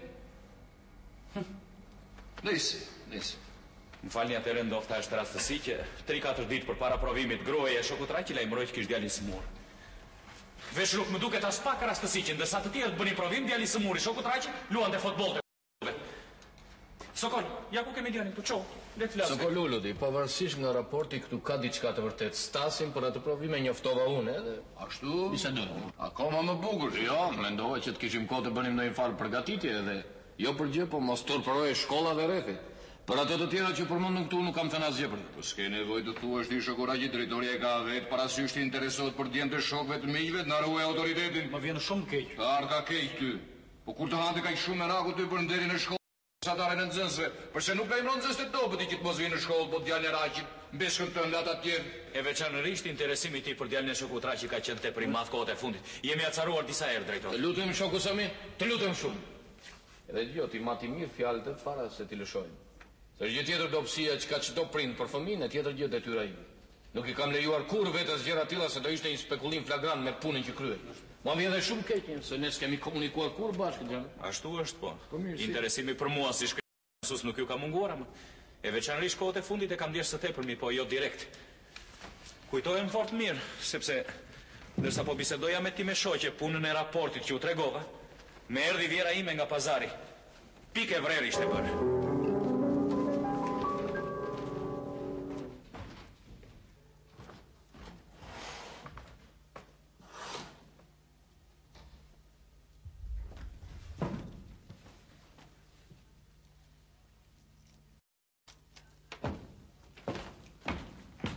Nis. Më falni atëherë ndofta është rastësi që 3-4 ditë përpara provimit gruaja e shokutraqi lajmëroi që kishte djalin smur. Vesh nuk më duket as pak rastësi që ndërsa të tjerët bënin provim, djali smuri shokutraqi luante futboll. Sokol, ja ku kemi djalin këtu, çau. Le të flasim. Sokol Uludi, pavarësisht nga raporti këtu ka diçka të vërtet. Stasin për atë provim e njoftova unë edhe. Ashtu? Bisedoj. Akoma më bukur. Jo, mendova që të kishim kohë të bënim ndonjë farë përgatitje edhe jo për gjë, po mos turpërojë shkolla dhe rrethi. Për ato të tjera që përmendën këtu nuk kam thënë asgjë për. Po s'ke nevojë të thuash ti shokuraqi, drejtoria e ka vetë parasysh të interesohet për djemtë shokëve të miqve, na ruaj autoritetin. Më vjen shumë keq. Ka keq ty. Po kur të hante kaq shumë merak ty për nderin e shkollës, satare në nxënësve, përse nuk lajmëron nxënësit të dobët që të mos vinë në shkollë, po djalin e Raqit, mbeshkën tënde ata të tjerë. E veçanërisht interesimi i tij për djalin e shokutraqi ka qenë tepër i madh kohët e fundit. Jemi acaruar disa herë drejtor. Të lutem shoku Sami, të lutem shumë. Edhe dëgjoj, ti mati mirë fjalët e para se ti lëshojmë. Se gjë tjetër dobësia që ka çdo prind për fëmijën, e tjetër gjë detyra ime. Nuk i kam lejuar kur vetes gjëra të tilla se do ishte një spekullim flagrant me punën që kryej. Mua vjen edhe shumë keq se ne s'kemi komunikuar kur bashkë gjë. Ashtu është po. Interesimi për mua si shkëlqyes nuk ju ka munguar, ama e veçanërisht kohët e fundit e kam ndjesh së tepërmi, po jo direkt. Kujtohem fort mirë, sepse ndërsa po bisedoja me ti me shoqe punën e raportit që u tregova, me erdhi vjera ime nga pazari. Pikë vreri ishte bërë.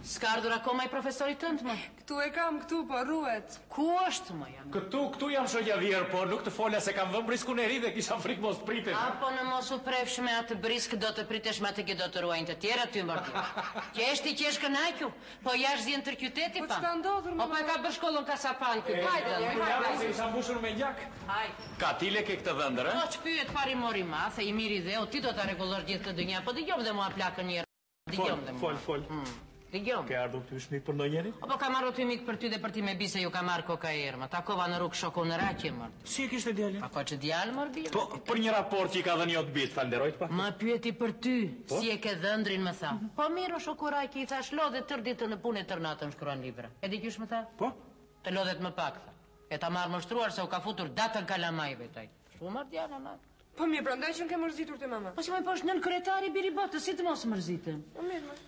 S'ka ardhur akoma I profesorit tënd, më? Këtu e kam, këtu, po rruhet. Ku është, më jam? Këtu jam shoqja vjerë, po nuk të fola se kam vënë briskun e ri dhe kisha frikë mos pritet. Apo në mos u prefsh me atë brisk do të pritesh me atë që do të ruajnë të tjera ty mërdi. Qeshti që është kënaqur, po jashtë zjen tër qyteti pa. Po çka ndodhur më? O po e ka bërë shkollën kasapan këtu. Hajde, isha mbushur me gjak. Hajde. Ka tile ke këtë dhëndër, Po çpyet pari mori math, I miri dhe o ti do ta rregullosh gjithë këtë dynja, po dëgjom dhe mua plakën një herë. Dëgjom dhe mua. Fol. Dëgjom. Ke ardhur ty shmik për ndonjëri? Po ka marrë ty mik për ty dhe për ti me bise ju ka marrë kokaer, më takova në rrugë shoku në raqje, më. Si e kishte djalin? Po që djalë, më bie. Po, për një raport që I ka dhënë jot bit, falënderoj pa. Më pyeti për ty, si e ke dhëndrin, më tha. Po mirë, o shoku raqje, I thash lodhe tër ditën në punë tër natën shkruan libra. E di qysh më tha? Po? Të lodhet më pak, tha. E ta marrë mështruar se u ka futur datën kalamajve taj. Shumë djalë, më. Po mirë, prandaj që ke mërzitur ti mama. Po si më posh nën kryetari biri botës, si të mos mërziten. Po mirë.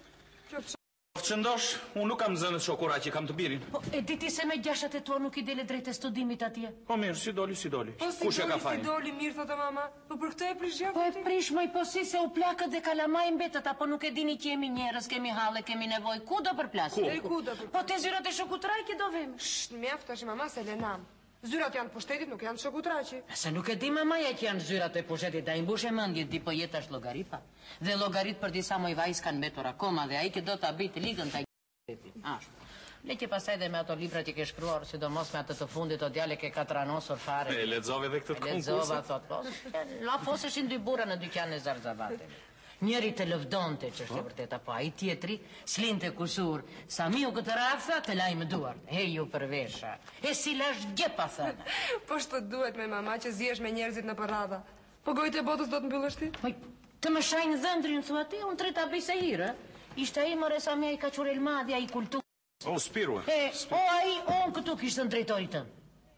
Qëndosh, unë nuk kam zënë shokura që kam të birin. Po e diti se me gjashat e tua nuk I dele drejt e studimit atje. Po mirë, si doli. Po si doli, mirë thotë mama. Po për këtë e prish gjatë. Po e prish më I posi se u plakët dhe kalamaj mbetet, apo nuk e dini që jemi njerëz, kemi halle, kemi nevojë, ku do përplasim? Ku do përplasim? Po te zyrat e shokut Rajki do vim. Mjaft tash mama se lenam. Zyrat janë pushtetit, nuk janë shokut Raqi. Se nuk e di mamaja që janë zyrat e pushtetit, a I mbush e mendje di po jeta është llogaripa. Dhe llogarit për disa moj vajz kanë mbetur akoma dhe ai që do ta bëj ligën ta ashtu. Le që pasaj dhe me ato libra që ke shkruar, sidomos me atë të fundit, o djale ke katranosur fare. E lexove dhe këtë të konkursit? Lexova, thot, po. La foseshin dy burra në dyqan e Zarzavate. Njëri të lëvdonte, që është e vërteta, po ai tjetri slinte kusur. Sa miu këtë rafa të lajmë duart. He ju përvesha. E si lash gjepa thënë. Po shtë duhet me mama që zjesh me njerëzit në përrada. Po gojtë e botës do të mbyllësh ti? Të më shajnë dhëndrin, thua ti, unë tre ta bëj se hire. Ishte ai more sa mja I ka qurel madhja I kultur. O, spirua. O ai, o unë këtu kishtë në drejtori tënë.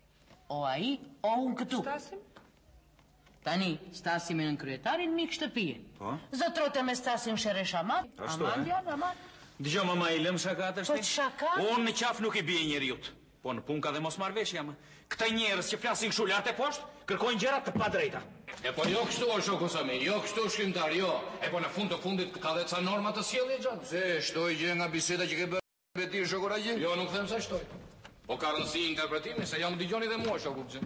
O ai, o unë këtu. Stasim? Tani, Stasim e në kryetarin mik shtëpije. Po? Zotrote me Stasim shere shamat. Aman. Dëgjoj mama I lëm shakat është? Po shakat? Unë në qaf nuk I bie njeriut. Po në pun ka dhe mos marrveshja më. Këta njerëz që flasin kështu lart e poshtë, kërkojnë gjëra të padrejta. E po jo kështu o shoku Sami, jo kështu shkrimtar, jo. E po në fund të fundit ka dhe ca norma të sjellje gjatë. Se shtoj gjë nga biseda që ke bërë me ti shoku Raqi? Jo, nuk them se shtoj. Po ka rëndësi interpretimi se jam dëgjoni dhe mua shoku Gzim.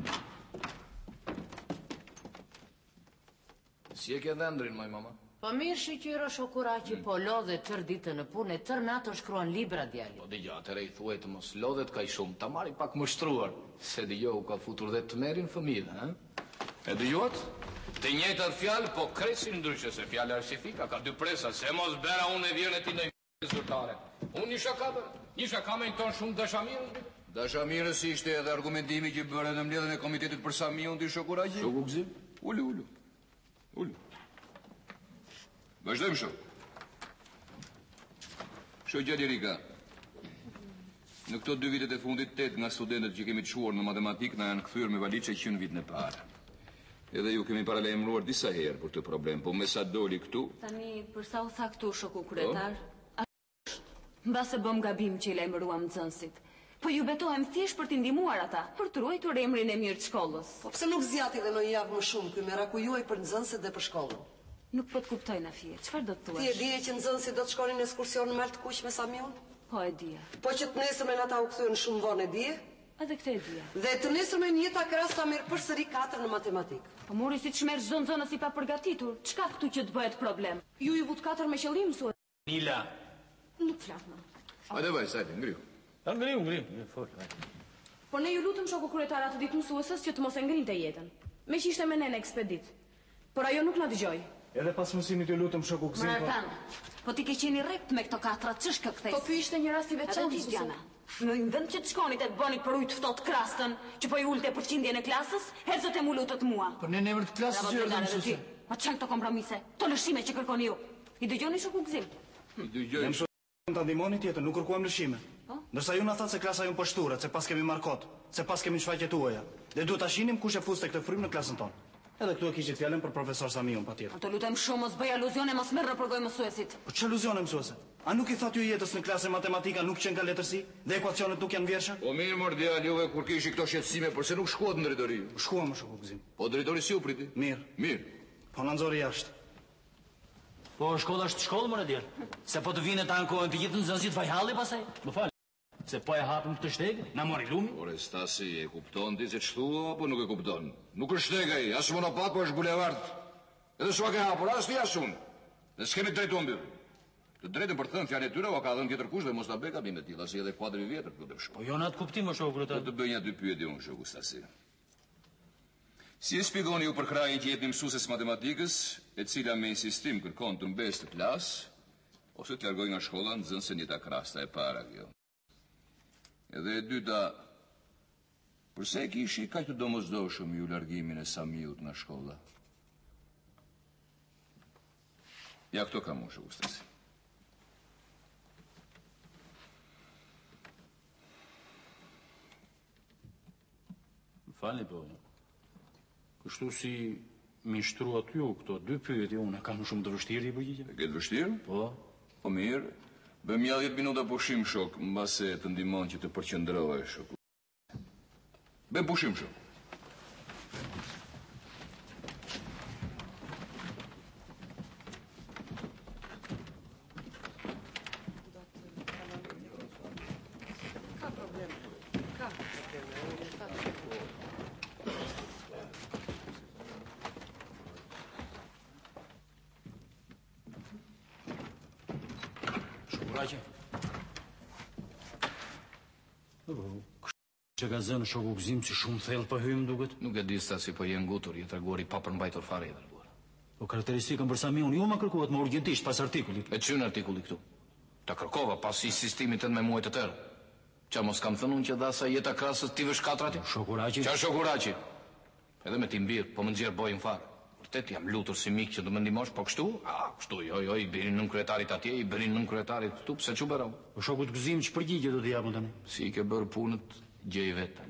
Si e ke dhëndrin, moj mama? Po mirë shiqyro shoku Raqi, po lodhe tër ditën në punë, tër natën shkruan libra djali. Po dëgja, atëre I thuaj të mos lodhet kaj shumë, ta marri pak mështruar. Se dëgjo u ka futur dhe të merin fëmijë, ha? E dëgjot? Të njëjtat fjalë, po kresin ndryshe se fjala është si fika, ka dy presa, se mos bera unë e vjen e ti në zyrtare. Unë një shaka me në tonë shumë dashamirës. Dashamirës ishte edhe argumentimi që bërë në mbledhjen e komitetit për Samiun ti shoku Raqi? Shoku Gzim? Ulu. Vazhdojmë shok. Shokja Lirika, në këto 2 vitet e fundit 8 nga studentët që kemi të shuar në matematik na janë kthyer me valiçe që në vitin e parë. Edhe ju kemi paralajmëruar disa herë për këtë problem, po me sa doli këtu... Tani, për sa u tha këtu shoku kryetar, mbase bëm gabim që I lajmëruam nxënësit. Po ju betohem thjesht për t'i ndihmuar ata, për të ruajtur emrin e mirë të shkollës. Po pse nuk zgjati dhe në një javë më shumë ky meraku juaj për nxënësit dhe për shkollën? Nuk po të kuptoj Nafie, çfarë do të thuash? Ti e dije që nxënësit do të shkonin në ekskursion në mal të kuq me Samiun? Po e dija. Po që të nesërmen ata u kthyen shumë vonë e dije? Edhe këtë e dija. Dhe të nesërmen jeta krasa merr përsëri 4 në matematik. Po mori si të shmerr çdo nxënës I pa përgatitur. Çka këtu që të bëhet problem? Ju I vut 4 me qëllim, mësues. Nila. Nuk flas më. Hajde vajzë, ngriu. Ngriu, fol. Por ne ju lutem shoku kryetar atë ditë mësuesës që të mos e ngrinte jetën. Me që ishte me ne në ekspedit. Por ajo nuk na dëgjoi. Edhe pas mësimit ju lutem shoku Gzim. Martan, po ti ke qenë I rrept me këto 4, ç'është kë kthej? Po ky ishte një rast I veçantë. Diana. Në vend që të shkonit e të bënit për ujë të ftohtë krastën, që po I ulte përqindjen e klasës, herëzët e mu lutët mua. Për në emër të klasës që erdhëm mësuese. Ma çan këto kompromise, to lëshime që kërkoni ju. I dëgjoni shoku Gzim? I dëgjoj. Ta ndihmoni tjetër, nuk kërkuam lëshime. Ndërsa ju na thatë se klasa jon po shturet, se pas kemi markot, se pas kemi shfaqjet tuaja. Dhe duhet ta shinim kush e fuste këtë frym në klasën tonë. Edhe këtu e kishit fjalën për profesor Samiun patjetër. Të lutem shumë mos bëj aluzione, mos merr në përgojë mësuesit. Po ç'aluzione mësuese? A nuk I thatë ju jetës në klasën matematika nuk qen ka letërsi dhe ekuacionet nuk janë vjersha? Po mirë mordjal, juve kur kishi këto shqetësime, përse nuk shkuat në drejtori? Shkuam shoku Gzim. Po drejtori si u priti? Mirë. Mirë. Po na nxori jashtë. Po shkolla është shkollë më djerë. Se po të vine ta ankohen të gjithë në zënësit fajhalli pasaj. Më falë. Se po e hapëm këtë shteg, na mori lumi. Ore, Stasi, e kupton ti se që thua, apo nuk e kupton? Nuk është shteg ai, as monopat, po është bulevard. Edhe s'u ke hapur, as ti as unë. Ne s'kemi drejtu mbyrë. Të drejtën për të thënë fjalë tyre, o ka dhënë tjetër kush dhe mos ta bëj gabim me tilla, si edhe kuadri i vjetër këtu të shkoj. Po jo në atë kuptim, shoku kryetar. Të bëj një dy pyetje unë, shoku Stasi. Si e shpjegoni ju për krajin që jepni mësueses matematikës, e cila me insistim kërkon të mbesë të klasë, ose të largoj nga shkolla nxënësen Jeta Krasta e para kjo? Edhe e dyta, përse e kishi kaq të domosdoshëm ju largimin e Samiut nga shkolla? Ja këto kam unë, shoku Stasi. Më falni po. Kështu si mi shtruat ju këto dy pyetje, unë kam shumë të vështirë i përgjigje. E ke të vështirë? Po. Po mirë. Bëm ja 10 minuta pushim, shok, mbase të ndihmon që të përqendrohesh, shok. Bëm pushim, shok. Që ka zënë shoku gëzim si shumë thellë për hymë duket? Nuk e di Stasi, po je ngutur, je treguar i papërmbajtur fare i dërguar. Po karakteristikën për Samiun ju më kërkohet më urgjentisht pas artikullit. E çyn artikulli këtu? Ta kërkova pas insistimit tënd me muaj të tërë. Qa mos kam thënë unë që dha sa Jeta Krasës ti vësh katrati? Shokuraqi? Qa shokuraqi? Edhe me ti mbirë, po më nxjerr bojën fare. Vërtet jam lutur si mik që të më ndihmosh, po kështu? Kështu, jo, i bërin nën kryetarit atje, i bërin nën kryetarit këtu, pse çu bëra? Po shokut gëzim që përgjigje do të japun tani. Si i ke bërë punët, gjej vetë tani.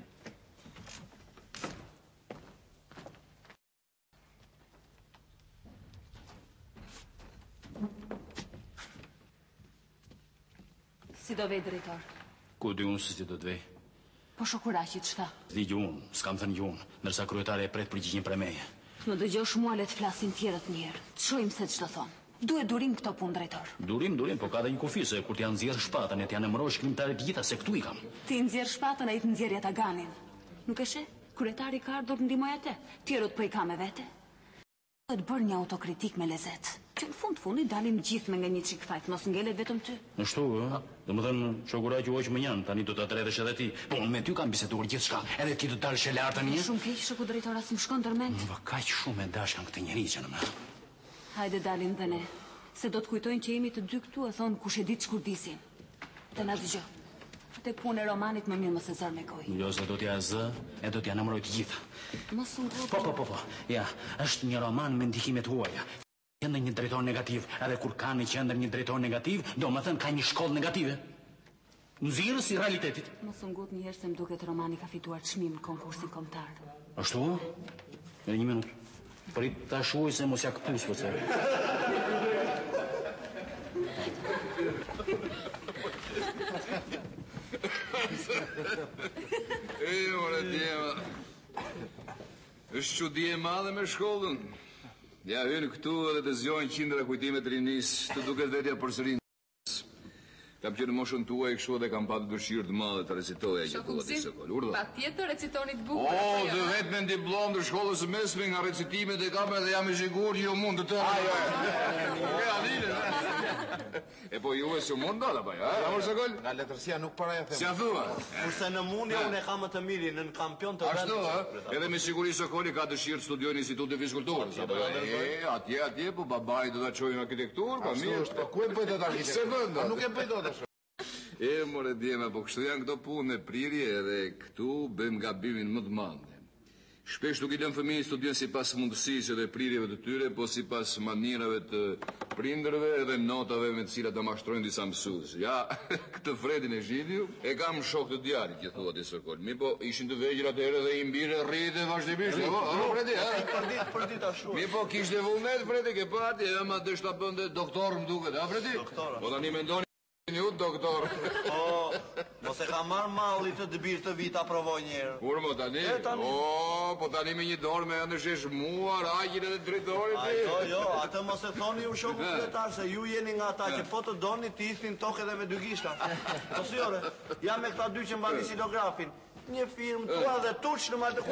Si do vej, drejtor? Ku di unë se si do të vej? Po shokuraqi ç'tha? Digj unë, s'kam thënë unë, ndërsa kryetari e pret përgjigjen për meje. Më dëgjosh mua, le të flasin tjerët mirë. Të shohim se ç'do thon. Duhet durim këto punë, drejtor. Durim, po ka dhe një kufi se kur t'janë nxjerr shpatën e t'janë emërosh krimtarët gjitha se këtu i kam. Ti nxjerr shpatën, ai të nxjerrja Taganin. Nuk e sheh? Kryetari ka ardhur të ndihmoj atë. Tjerët po i ka me vete. Duhet bërë një autokritik me lezet. Që në fundit dalim gjithë me nga një çik fajt, mos ngelet vetëm ty. Ashtu, ë? Domethënë, shokuraqi hoq më janë, tani do ta tërhesh edhe ti. Po unë me ty kam biseduar gjithçka, edhe ti do të dalësh e lartë tani. Shumë keq, shoku drejtor, as më shkon ndërmend. Po kaq shumë e dashkan këtë njerëz që në më. Hajde dalim dhe ne, se do të kujtojnë që jemi të dy këtu e thonë kush e ditë ç'kurdisin. Të na dëgjoj. Te punë e romanit më mirë mos e zër me gojë. Jo, se do t'ja zë, e do t'ja nëmëroj të gjitha. Mos u rrot. Po. Ja, është një roman me ndikimet huaja. Qëndër një drejtor negativ, edhe kur ka në qëndër një drejtor negativ, do më thënë ka një shkollë negative. Nxirrës i realitetit. Mos u ngut një herë se më duket romani ka fituar çmim në konkursin kombëtar. Ashtu? Edhe një minutë. Prit ta shuaj se mos ja këpus përse. Ore, djema. Është çudi e madhe me shkollën. Ja hynë këtu edhe të zgjojnë qindra kujtime të rinisë, të duket vetja përsërin. Kam qenë në moshën tuaj kështu dhe kam pasur dëshirë të madhe të recitoja që thua ti sekol. Urdhë. Patjetër recitoni të bukur. Dhe vetëm me diplomë të shkollës së mesme nga recitimet e kam edhe jam i sigurt që ju mund të E po juve s'u mund dalla pa, ja? Amor sekol? Nga letërsia nuk para ja them. Si a thua? Kurse në mundja unë e kam më të mirin në kampion të vendit. Ashtu, edhe me siguri Sokoli ka dëshirë të studiojë në Institut të Fizikulturës. Atje, po babai do ta çojë në arkitekturë, po mirë. Ku e bëj dot arkitekturë? Nuk e bëj dot ashtu. More djema, po kështu janë këto punë me prirje edhe këtu bëjmë gabimin më të madh. Shpesh nuk I lëm fëmijë studiojnë sipas mundësisë dhe prirjeve të tyre, po sipas manierave të prindërve edhe notave me të cilat ta mashtrojnë disa mësues. Ja, këtë Fredin e Zhidiu e kam shok të djalit që thua ti Sokol. Mi po ishin të vegjël atëherë dhe I mbire rrite vazhdimisht. Po, Fredi, për ditë ashtu. Mi po kishte vullnet Fredi ke parti, ama dështa bënte doktor më duket, a Fredi? Po tani mendoni ju doktor. Po, mos se ka marrë malli të dëbirë të vit aprovoj njerë. Kur mo tani? O, po tani me një dorë me anë shesh muar, ajin edhe drejtorit. Jo, atë mos e thoni ju shoku kryetar se ju jeni nga ata që po të doni të ishin tokë edhe me dy gishta. Po si ore, jam me këta dy që mbani silografin. Një firmë tua dhe tuç në malë të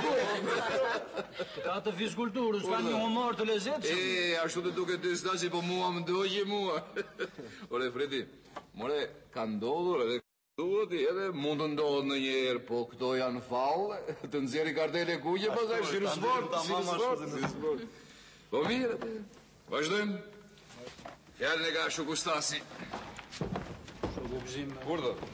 Ka të fizkulturës, ka një humor të lezetshëm. Ashtu të duke të stasi, po mua më ndojë mua. Ore, Fredi, more, ka ndodhur edhe mund të ndodhë në njerë, po këto janë fallë, të nxjerri kartele kuqe, pastaj si sport. Po mirë, vazhdojmë. Fjalën e ka shoku Stasi. Shoku Gzim. Kur do?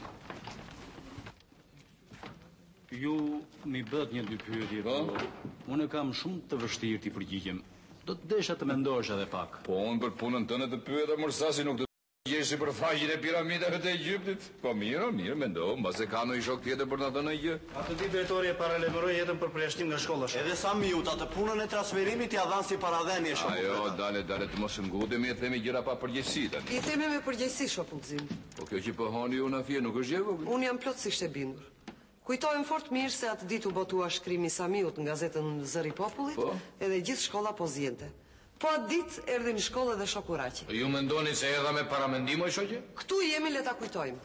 Ju mi bët një dy pyetje, po unë kam shumë të vështirë t'i përgjigjem. Do të desha të mendosh edhe pak. Po unë për punën tënde të pyeta më Stasi nuk të jeshi për faqin e piramidave të Egjiptit. Po mirë, mendo, mbase ka ndonjë shok tjetër për ta thënë gjë. Atë ditë drejtori e paralajmëroi jetën për përjashtim nga shkolla. Edhe sa minuta të punën e transferimit ja dhanë si paradhënie shoku. Ajo, dale, të mos ngutemi e themi gjëra pa përgjegjësi tani. I themi me përgjegjësi shokullzim. Po kjo që po hani ju na fie nuk është gjë vogël. Unë jam plotësisht e bindur. Kujtojmë fort mirë se atë ditë u botua shkrimi Samiut në gazetën Zëri i Popullit, edhe gjithë shkolla po zjente. Po atë ditë erdhi në shkollë edhe shoku Raqi. Ju mendoni se erdha me paramendim o shoqe? Këtu jemi, le ta kujtojmë.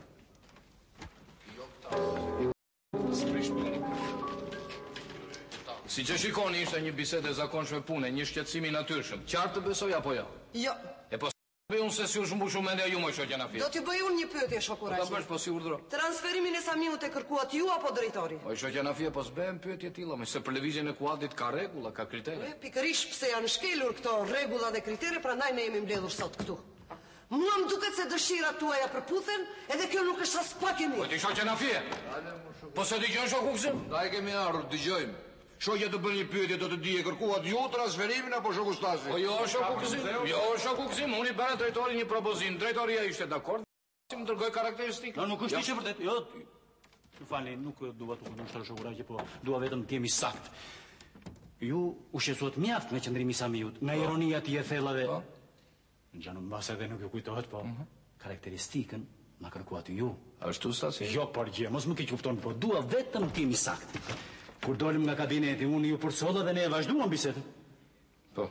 Si që shikoni ishte një bisedë e zakonshme pune, një shqetësim i natyrshëm. Qartë të besoj apo jo? Jo. E po bëj unë se si u shmbush mendja ju më shoqja na fie. Do t'ju bëj unë një pyetje shoku Raqi. Ta bësh po si urdhro. Transferimin e Samiut e kërkuat ju apo drejtori? O shoqja na fie po s'bëhem pyetje tilla, se për lëvizjen e kuadrit ka rregulla, ka kritere. Pikërisht pse janë shkelur këto rregulla dhe kritere, prandaj ne jemi mbledhur sot këtu. Mua më duket se dëshirat tuaja përputhen, edhe kjo nuk është as pak e mirë. Po ti shoqja na fie. Po se dëgjon shoku Gzim? Dai kemi ardhur, dëgjojmë. Shoqja të bën një pyetje do të di e kërkuat ju transferimin apo shoku Stasi? Po jo shoku Gzim. Jo shoku Gzim, unë i bëra drejtori një propozim. Drejtoria ishte dakord. Si më dërgoi karakteristikë. Nuk është ishte vërtet. Jo. Ju falni, nuk dua të kundërshtar shoku Raqi, po dua vetëm të jemi sakt. Ju u shqetësuat mjaft me qëndrimin e Samiut, nga ironia e thellave. Gjanë mbas edhe nuk ju kujtohet, po karakteristikën ma kërkuat ju. Ashtu Stasi? Jo, por gjë, mos më ke kupton, po dua vetëm të jemi sakt. Kur dolim nga kabineti, unë ju përsolla dhe ne e vazhduam bisedën. Po.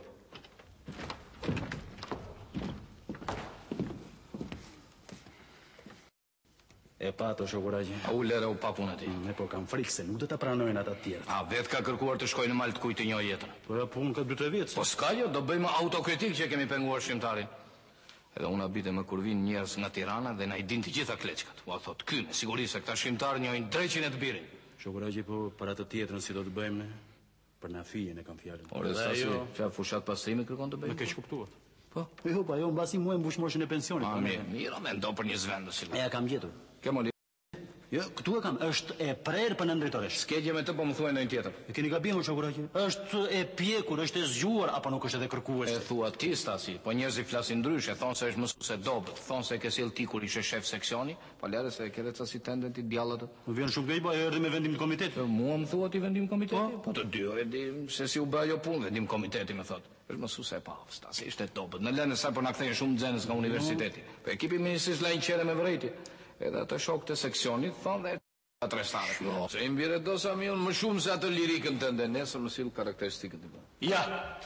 E pa ato shoku Raqi. U lere u pa punë ti. Ne po kam frikë se nuk do ta pranojnë ata të tjerë. A vet ka kërkuar të shkojë në mal të kujt të njëjë jetën. Po ja punë ka 2-3 vjet. Po s'ka jo, do bëjmë autokritik që kemi penguar shqimtarin. Edhe unë abite më kur vinë njerëz nga Tirana dhe na i din të gjitha kleçkat. U thot ky me siguri se këta shqimtar njëjnë drejtin e të birin. Shoku Raqi, po para të tjetrën si do të bëjmë ne? Për na fijen e kam fjalën. Ore Stasi, çfarë fushat pastrimi kërkon të bëjmë? Më keq kuptuar. Po, jo, pa jo mbasi muaj mbush moshën e pensionit. Mirë, mendo për një zvendës. Ja kam gjetur. Kemo Jo, këtu e kam, është e prerë për nëndrejtoresh. S'ke gjë me të, po më thuaj ndonjë tjetër. E keni gabimë, shoku Raqi. Është e pjekur, është e zgjuar, apo nuk është edhe kërkueshte? E thua ti, Stasi, po njerëzit flasin ndryshe, thonë se është mësuese dobët, thonë se ke sill ti kur ishe shef seksioni, po lere se ke ca si tendenti djallat. Më vjen shumë keq, erdhi me vendim komiteti. Mua më thua ti vendim komiteti? Po të dy e di se si u bë ajo punë, vendim komiteti më thotë. Është mësuese e pavë, Stasi, ishte dobët. Në lënë sa po na kthejnë shumë nxënës nga universiteti. Po ekipi i ministrisë lajnë qere me vërejtje. Edhe ato shokët e seksionit thonë dhe atrestare. Se i mbire do Samiun më shumë se atë lirikën tënde, nesër më sill karakteristikën të bën. Ja.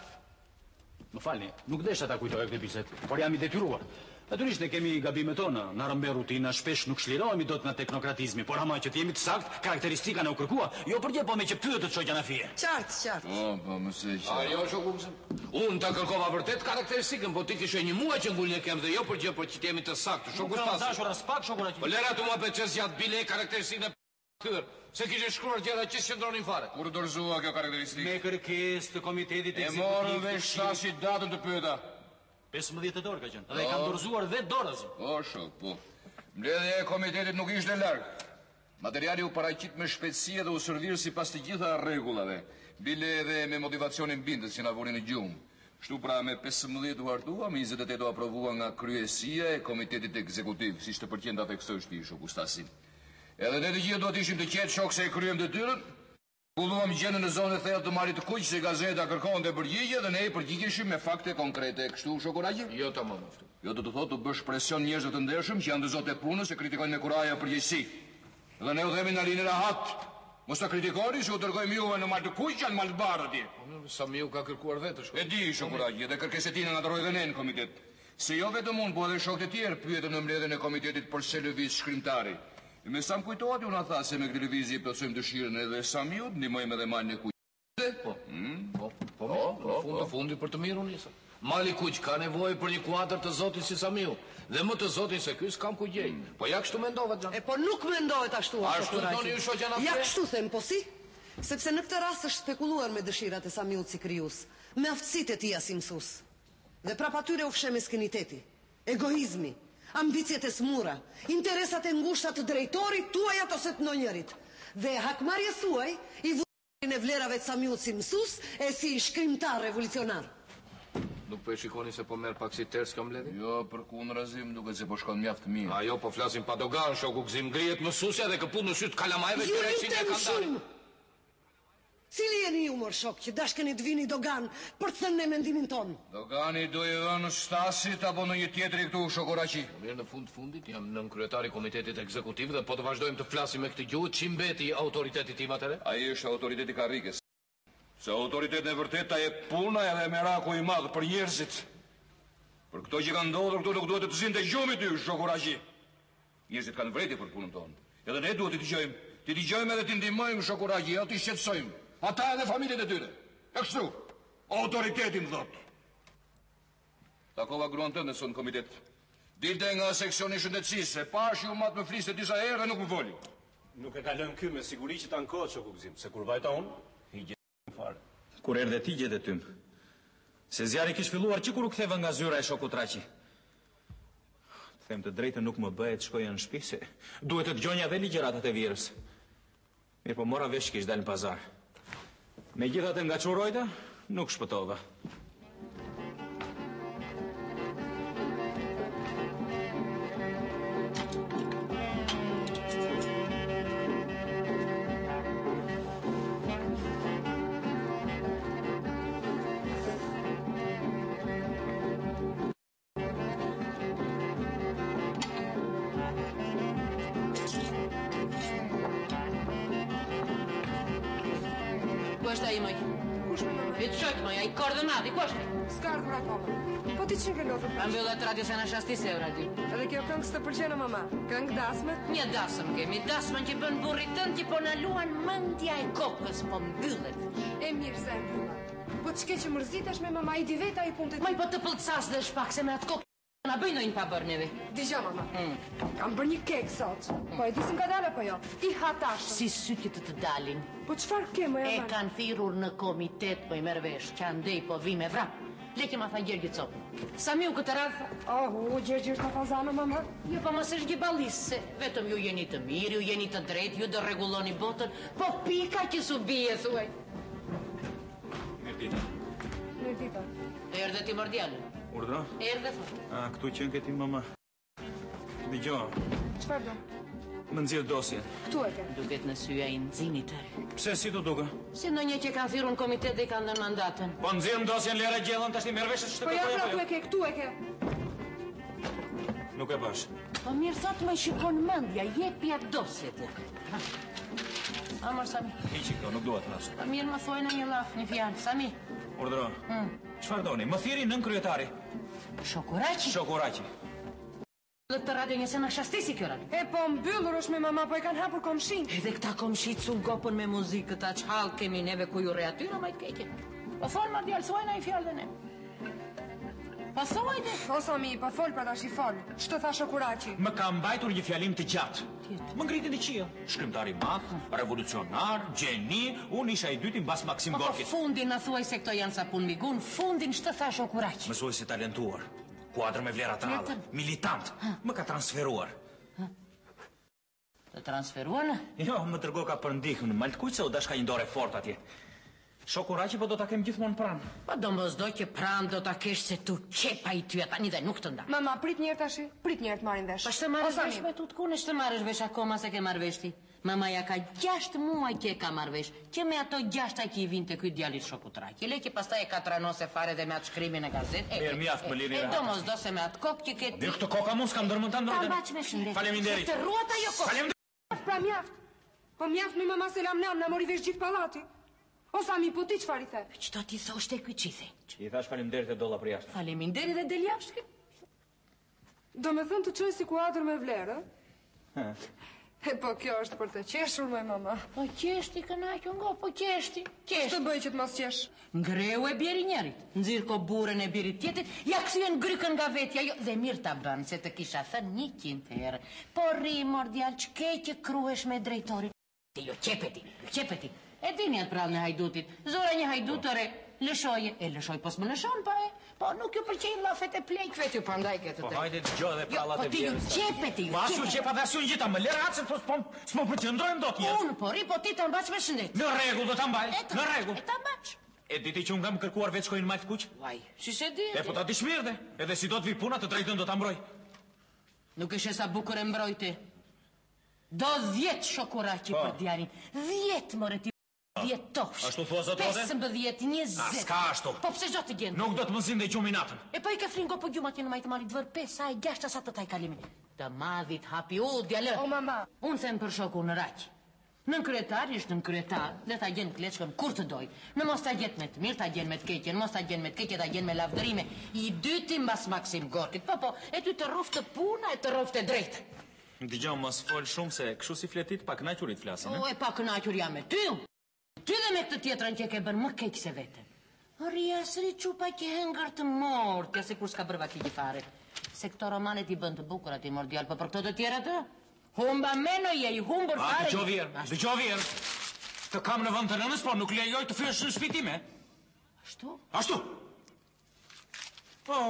Më falni, nuk desha ta kujtoj këtë bisedë, por jam i detyruar. Natyrisht ne kemi gabimet tona, na rëmbe rutina, shpesh nuk shlirohemi dot nga teknokratizmi, por ama që të jemi të sakt, karakteristika na u kërkua, jo për gjë, po me që pyetet shoqja na fije. Qartë. Po më se që. Jo shoku Gzim. Unë ta kërkova vërtet karakteristikën, po ti kishe një muaj që ngulni kem dhe jo për gjë, por që të jemi të saktë. Shoku Stasi. Dashur as pak shoku Raqi. Po lera tu më pëlqen zjat bile karakteristikën e se kishe shkruar gjëra që s'qëndronin fare. Kur dorëzua kjo karakteristikë? Me kërkesë të komitetit ekzekutiv. E morën vesh Stasi datën të pyeta. 15 dorë ka qenë. Dhe e kam dorëzuar vetë dorës. O shok, po. Mbledhja e komitetit nuk ishte larg. Materiali u paraqit me shpejtësi dhe u servir sipas të gjitha rregullave. Bile edhe me motivacionin bindës që na vuri në gjumë. Kështu pra me 15 u hartuam, 28 u aprovua nga kryesia e komitetit ekzekutiv, si të pëlqen ta theksoj shtëpi shoku Stasi. Edhe ne të gjithë do të ishim të qetë shok se e kryem detyrën. Kulluam gjendën në zonën e thellë të Marit të Kuq, se gazeta kërkonte përgjigje dhe ne i përgjigjeshim me fakte konkrete. Kështu shoku Raqi? Jo tamam ashtu. Jo do të thotë të bësh presion njerëzve të ndershëm që janë të zotë e punës e kritikojnë me kuraje përgjegjësi. Dhe ne u dhemi në linë rahat. Mos ta kritikoni se u dërgojmë juve në malë të kuqja, në malë të barë atje. Samiu ka kërkuar vetë shkoj. E di, Shokuraqi, dhe kërkeset tina na ndroi dhe ne në komitet. Se jo vetëm unë, po edhe shokët e tjerë pyetën në mbledhjen e komitetit për se lëviz shkrimtari. Me sa më kujtohet, unë tha se me këtë lëvizje plotësojmë dëshirën edhe Samiut, ndihmojmë edhe malin e kuq. Po, në fundi për të mirë unë njësa. Mali kuq ka nevojë për një kuadër të zotit si Samiu. Dhe më të zotit se ky s'kam ku gjej. Po ja kështu mendohet xhan. E po nuk mendohet ashtu. Ashtu thoni ju shoqja na. Ja kështu them, po si? Sepse në këtë rast është spekuluar me dëshirat e Samiut si krijues, me aftësitë e tij si mësues. Dhe prap atyre u fshe meskeniteti, egoizmi, ambicjet e smura, interesat e ngushta të drejtorit tuaj ose të ndonjërit. Dhe hakmarrjes suaj i vullin e vlerave të Samiut si mësues e si shkrimtar revolucionar. Nuk po e shikoni se po merr pak si ters kjo mbledhje? Jo, përkundërzim, duket se po shkon mjaft mirë. Ajo po flasim pa dogan, shoku Gzim ngrihet mësuesja dhe këput në syt kalamajve 300 e kanë dalë. Cili jeni ju mor shok që dashkeni të vini dogan për të thënë ne mendimin ton? Dogani do i dhënë Stasit apo në një tjetri këtu Shokuraqi? Mirë, në fundit jam nën kryetari komitetit ekzekutiv dhe po të vazhdojmë të flasim me këtë gjuhë, çi mbeti autoriteti tim atëre? Ai është autoriteti karrikës. Se autoriteti e vërtet ta jep puna edhe meraku i madh për njerëzit. Për këto që kanë ndodhur këtu nuk duhet të zinte gjumi ty, Shokuraqi. Njerëzit kanë vrejtje për punën tonë. Edhe ne duhet t'i dëgjojmë. T'i dëgjojmë edhe t'i ndihmojmë Shokuraqi, jo t'i shqetësojmë. Ata edhe familjet e tyre. E kështu, autoritetin thot. Takova gruan tënde son komitet. Dilte nga seksioni shëndetësisë, se pash ju matë më fliste disa herë dhe nuk më foli. Nuk e ka lënë ky me siguri që ta ankohet shoku Gzim, se kur vajta unë, i gjetë fare. Kur erdhe ti gjetë tym. Se zjarri kish filluar që kur u ktheva nga zyra e shokut Raqi. Them të drejtën nuk më bëhet shkoja në shtëpi se duhet të dëgjonja dhe ligjëratat e virës. Mirë, po mora vesh kish dalë në pazar. Megjithatë nga çurojta, nuk shpëtova. Ku është ai, moj? Kush më mama? E të shok, moj, ai koordinati, ku është? S'ka ardhur akoma. Po ti ç'ke lodhur? A mbyllet radio se na shastisë radio. Edhe kjo këngë s'të pëlqen mama. Këngë dasme? Një dasëm kemi, dasmën që bën burrit tënd që po na luan mendja e kokës, po mbyllet. E mirë se e mbylla. Po ç'ke që mërzitesh me mama, i di vetë ai punët. Moj, po të pëlqas dhe shpak se me atë kokë na bëjnë një pa bërë neve. Dëgjoj mama. Kam bërë një kek sot. Po e di se më ka dalë apo jo? I hatashëm. Si sytë të dalin. Po çfarë ke më E kanë thirrur në komitet, po i merr vesh, që andej po vi me vrap. Leki ma tha Gjergji Cop. Samiu këtë radhë. Gjergji është kafazano, mama? Jo, po mos është gjiballis, se vetëm ju jeni të mirë, ju jeni të drejtë, ju do rregulloni botën, po pika që su bie, thuaj. Mirë dita. Erdhe ti mordjalë. Urdhra? Erdhe, thot. Këtu qenë këti mama. Dëgjoj. Çfarë do? Më nxjerr dosjen. Ktu e ke. Duket në syja i nxinit tërë. Pse si të duke? Si ndonjë që kanë thirrur në komitet dhe i kanë dhënë mandatën. Po nxjerrëm dosjen lera gjellën tash ti merr vesh se Po ja pra ku e ke, këtu e ke. Nuk e bash. Po mirë thot më shikon mendja, jepja dosjet. Amar Sami. Hiqi këto, nuk dua të nas. Po mirë më thuaj në një llaf, një fjalë, Sami. Urdhro. Çfarë doni? Më thirrni nën kryetari. Shokuraqi. Shokuraqi. Dhe të radio njëse në shastisi kjo radio. E po mbyllur është me mama, po e kanë hapur komshin. Edhe këta komshit su gopën me muzikë, këta qhall kemi neve ku ju re atyra majt keke. Po fol ma djallë, thuaj na i fjallë dhe ne. Po thuaj dhe. O Sami, po fol pra tash i fol. Ç'të tha Shokuraqi? Më ka mbajtur një fjalim të gjatë. Më ngritin i qia. Shkrimtar i madh, revolucionar, gjeni, unë isha i dyti mbas Maksim Gorkit. Po fundin na thuaj se këto janë sapun migun, fundin ç'të tha Shokuraqi? Mësuesi talentuar. Kuadër me vlera të ralla, militant, më ka transferuar. Të transferuar? Jo, më tërgoka për ndihmën, maltkuq se u dashka një dorë fort atje. Shokuraqi po do ta kem gjithmonë pranë. Po domosdo që pranë do ta kesh se tu qepa i ty tani dhe nuk të nda. Mama, prit njerë tash, prit njerë të marrin vesh. Po ç'të marrësh vesh me tutkun, ç'të marrësh vesh akoma se ke marrë vesh ti. Mama ja ka 6 muaj që e ka marrë vesh, që me ato 6 që i vinte ky djalit Shokuraqi. Le që pastaj e ka tranose fare dhe me atë shkrimin e gazetë. Mirë, mjaft më lini rahat. Domosdo se me atë kokë që ke ti. Dhe këtë kokë mos kam ndërmend ta ndërmend. Ta baç me shëndet. Faleminderit. Të ruat ajo kokë. Pra mjaft. Po mjaft me mama selam nam, na mori vesh gjithë pallati. O Sami, po ti çfarë i the? Çto ti thoshte ky çithi? I thash faleminderit e dolla për jashtë. Faleminderit dhe del jashtë. Do me thënë të qoj si kuadër me vlerë? E po kjo është për të qeshur me mama. Po qeshti kënaqur ngo, po qeshti. Ç'të bëj që të mos qesh? Ngreu e bjeri njerit, nxirr ko burrën e birit tjetrit, ja kthyen grykën nga vetja, jo, dhe mirë ta bën se të kisha thënë 100 herë. Po rri mordjal ç'ke që kruhesh me drejtorin. Ti jo qepeti. E dini atë prallën e hajdutit. Zora një hajdut ore, lëshoje, e lëshoj po s'më lëshon pa e. Po nuk ju pëlqejnë llafet e plejkëve ti prandaj këtë. Po hajde dëgjoj edhe prallat e vjerës. Po ti qepeti. Masu qepa dhe asun gjitha më lera atë se s'mo përqendrojmë dot njerëz. Unë po ri, po ti ta mbash me shëndet. Në rregull do ta mbaj. Në rregull. E ta mbash. E diti që unë kam kërkuar vetë shkojnë majtë kuq? Vaj, si se di. E po ta di shmirë dhe, edhe si do të vi puna të drejtën do ta mbroj. Nuk ishe sa bukur e mbrojti. Do 10 shokuraqi për djalin. 10 more ti 10 tofsh. Ashtu thua zotrote? 15, 20. S'ka ashtu. Po pse çdo të gjend? Nuk do të më zinde gjumin natën. E po i ka fringo po gjumat në majtë malit vër 5, sa e 6 sa të taj kalimin. Të madhit hapi u djalë. O mama. Unë them për shoku në raq. Nën kryetar ishtë nën kryetar, dhe ta gjen kleçkën kur të doj. Në mos ta gjet me të mirë, ta gjen me të keqen, mos ta gjen me të keqe, ta gjen me lavdërime. I dyti mbas Maksim Gorkit. Po, e ty të rruf të puna e të rruf të drejtë. Dëgjoj mos fol shumë se kështu si fletit pa kënaqurit flasin. O, e pa kënaqur jam me ty. Ty dhe me këtë tjetrën që ke bën më keq se veten. Ria sri çupa që hengar të mortja se kur s'ka bërva ki fare. Se këto romanet i bën të bukura ti mordial, po për këto të tjera të? Humba meno je i humbur fare. Dëgjoj vjer. Të kam në vend të nënës, po nuk lejoj të fyesh në shtëpi time. Ashtu. Po.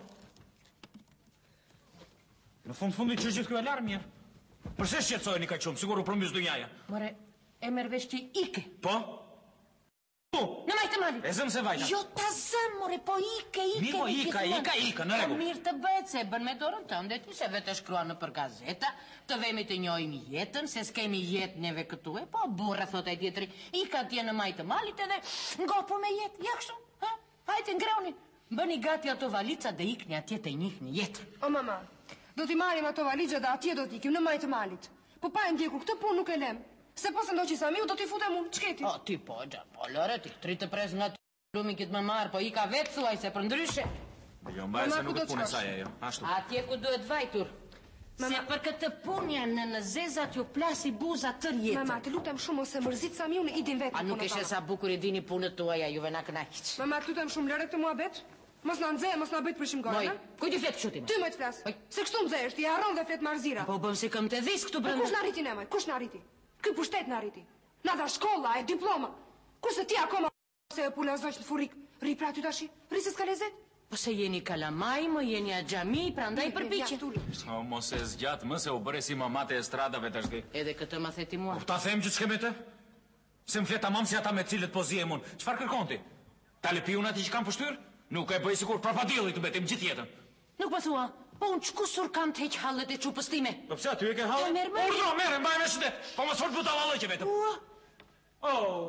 Në fundi që gjithë kjo alarm mirë. Përse shqetësojeni ka qumë, sigur u përmbys dunjaja. More, e merr vesh që ike. Po? Në majtë malit. E zëm se vajta. Jo ta zëm, more, po ike. Mirë, po ika, në rregull. Mirë të bëhet se bën me dorën tënde ti se vetë shkruan në për gazeta, të vemi të njohim jetën, se s'kemi jetë neve këtu e, po burra thot ai tjetri, ika tje në majtë malit edhe ngopu me jetë, ja kështu, ha? Hajde ngrehuni, bëni gati ato valica dhe ikni atje të njihni jetën. O mama, do t'i marrim ato valigja dhe atje do t'ikim në majtë malit. Po pa e ndjekur këtë punë nuk e lem. Se po se ndoqi Samiu do t'i futem unë, ç'keti? O, ti po lore, ti tri të pres nga lumi këtë më marë, po i ka vetë thuaj se për ndryshe. Jo, mbaj se nuk e punë saj ajo, ashtu. Atje ku duhet vajtur. Se për këtë punë janë në zezat ju plasi buza tër jetën. Mama, të lutem shumë ose mërzit Samiu në idin vetë. A nuk ishe sa bukur i dini punët tuaja, juve na kënaqit. Mama, të lutem shumë lere këtë muhabet. Mos na nxej, mos na bëj të prishim gorën. Ku ti flet kështu ti? Ty më të flas. Se kështu nxehesh, ti harron dhe flet marzira. Po bën si këm të dhis këtu brenda. Kush na rriti ne më? Kush na rriti? Ky pushtet na rriti. Na dha shkolla e diploma. Kurse ti akoma se e pulazosh në furrik, rri pra ty tash. Rri se s'ka lezet. Po se jeni kalamaj, më jeni a xhami, prandaj përpiqe. O mos e zgjat më se u bëre si mamate e stradave tash ti. Edhe këtë më theti mua. Ta them që ç'kem të? Se më flet tamam si ata me cilët po zihem unë. Çfarë kërkon ti? Ta lëpiun aty që kam pështyr? Nuk e bëj sikur parpadilli të betim gjithë jetën. Nuk më thua, po unë çkusur kam të heq hallet e çupës time. Po pse aty e ke hall? Urdhro, merre, mbaj me shëndet. Po mos fol butalla lloj vetëm. Oh.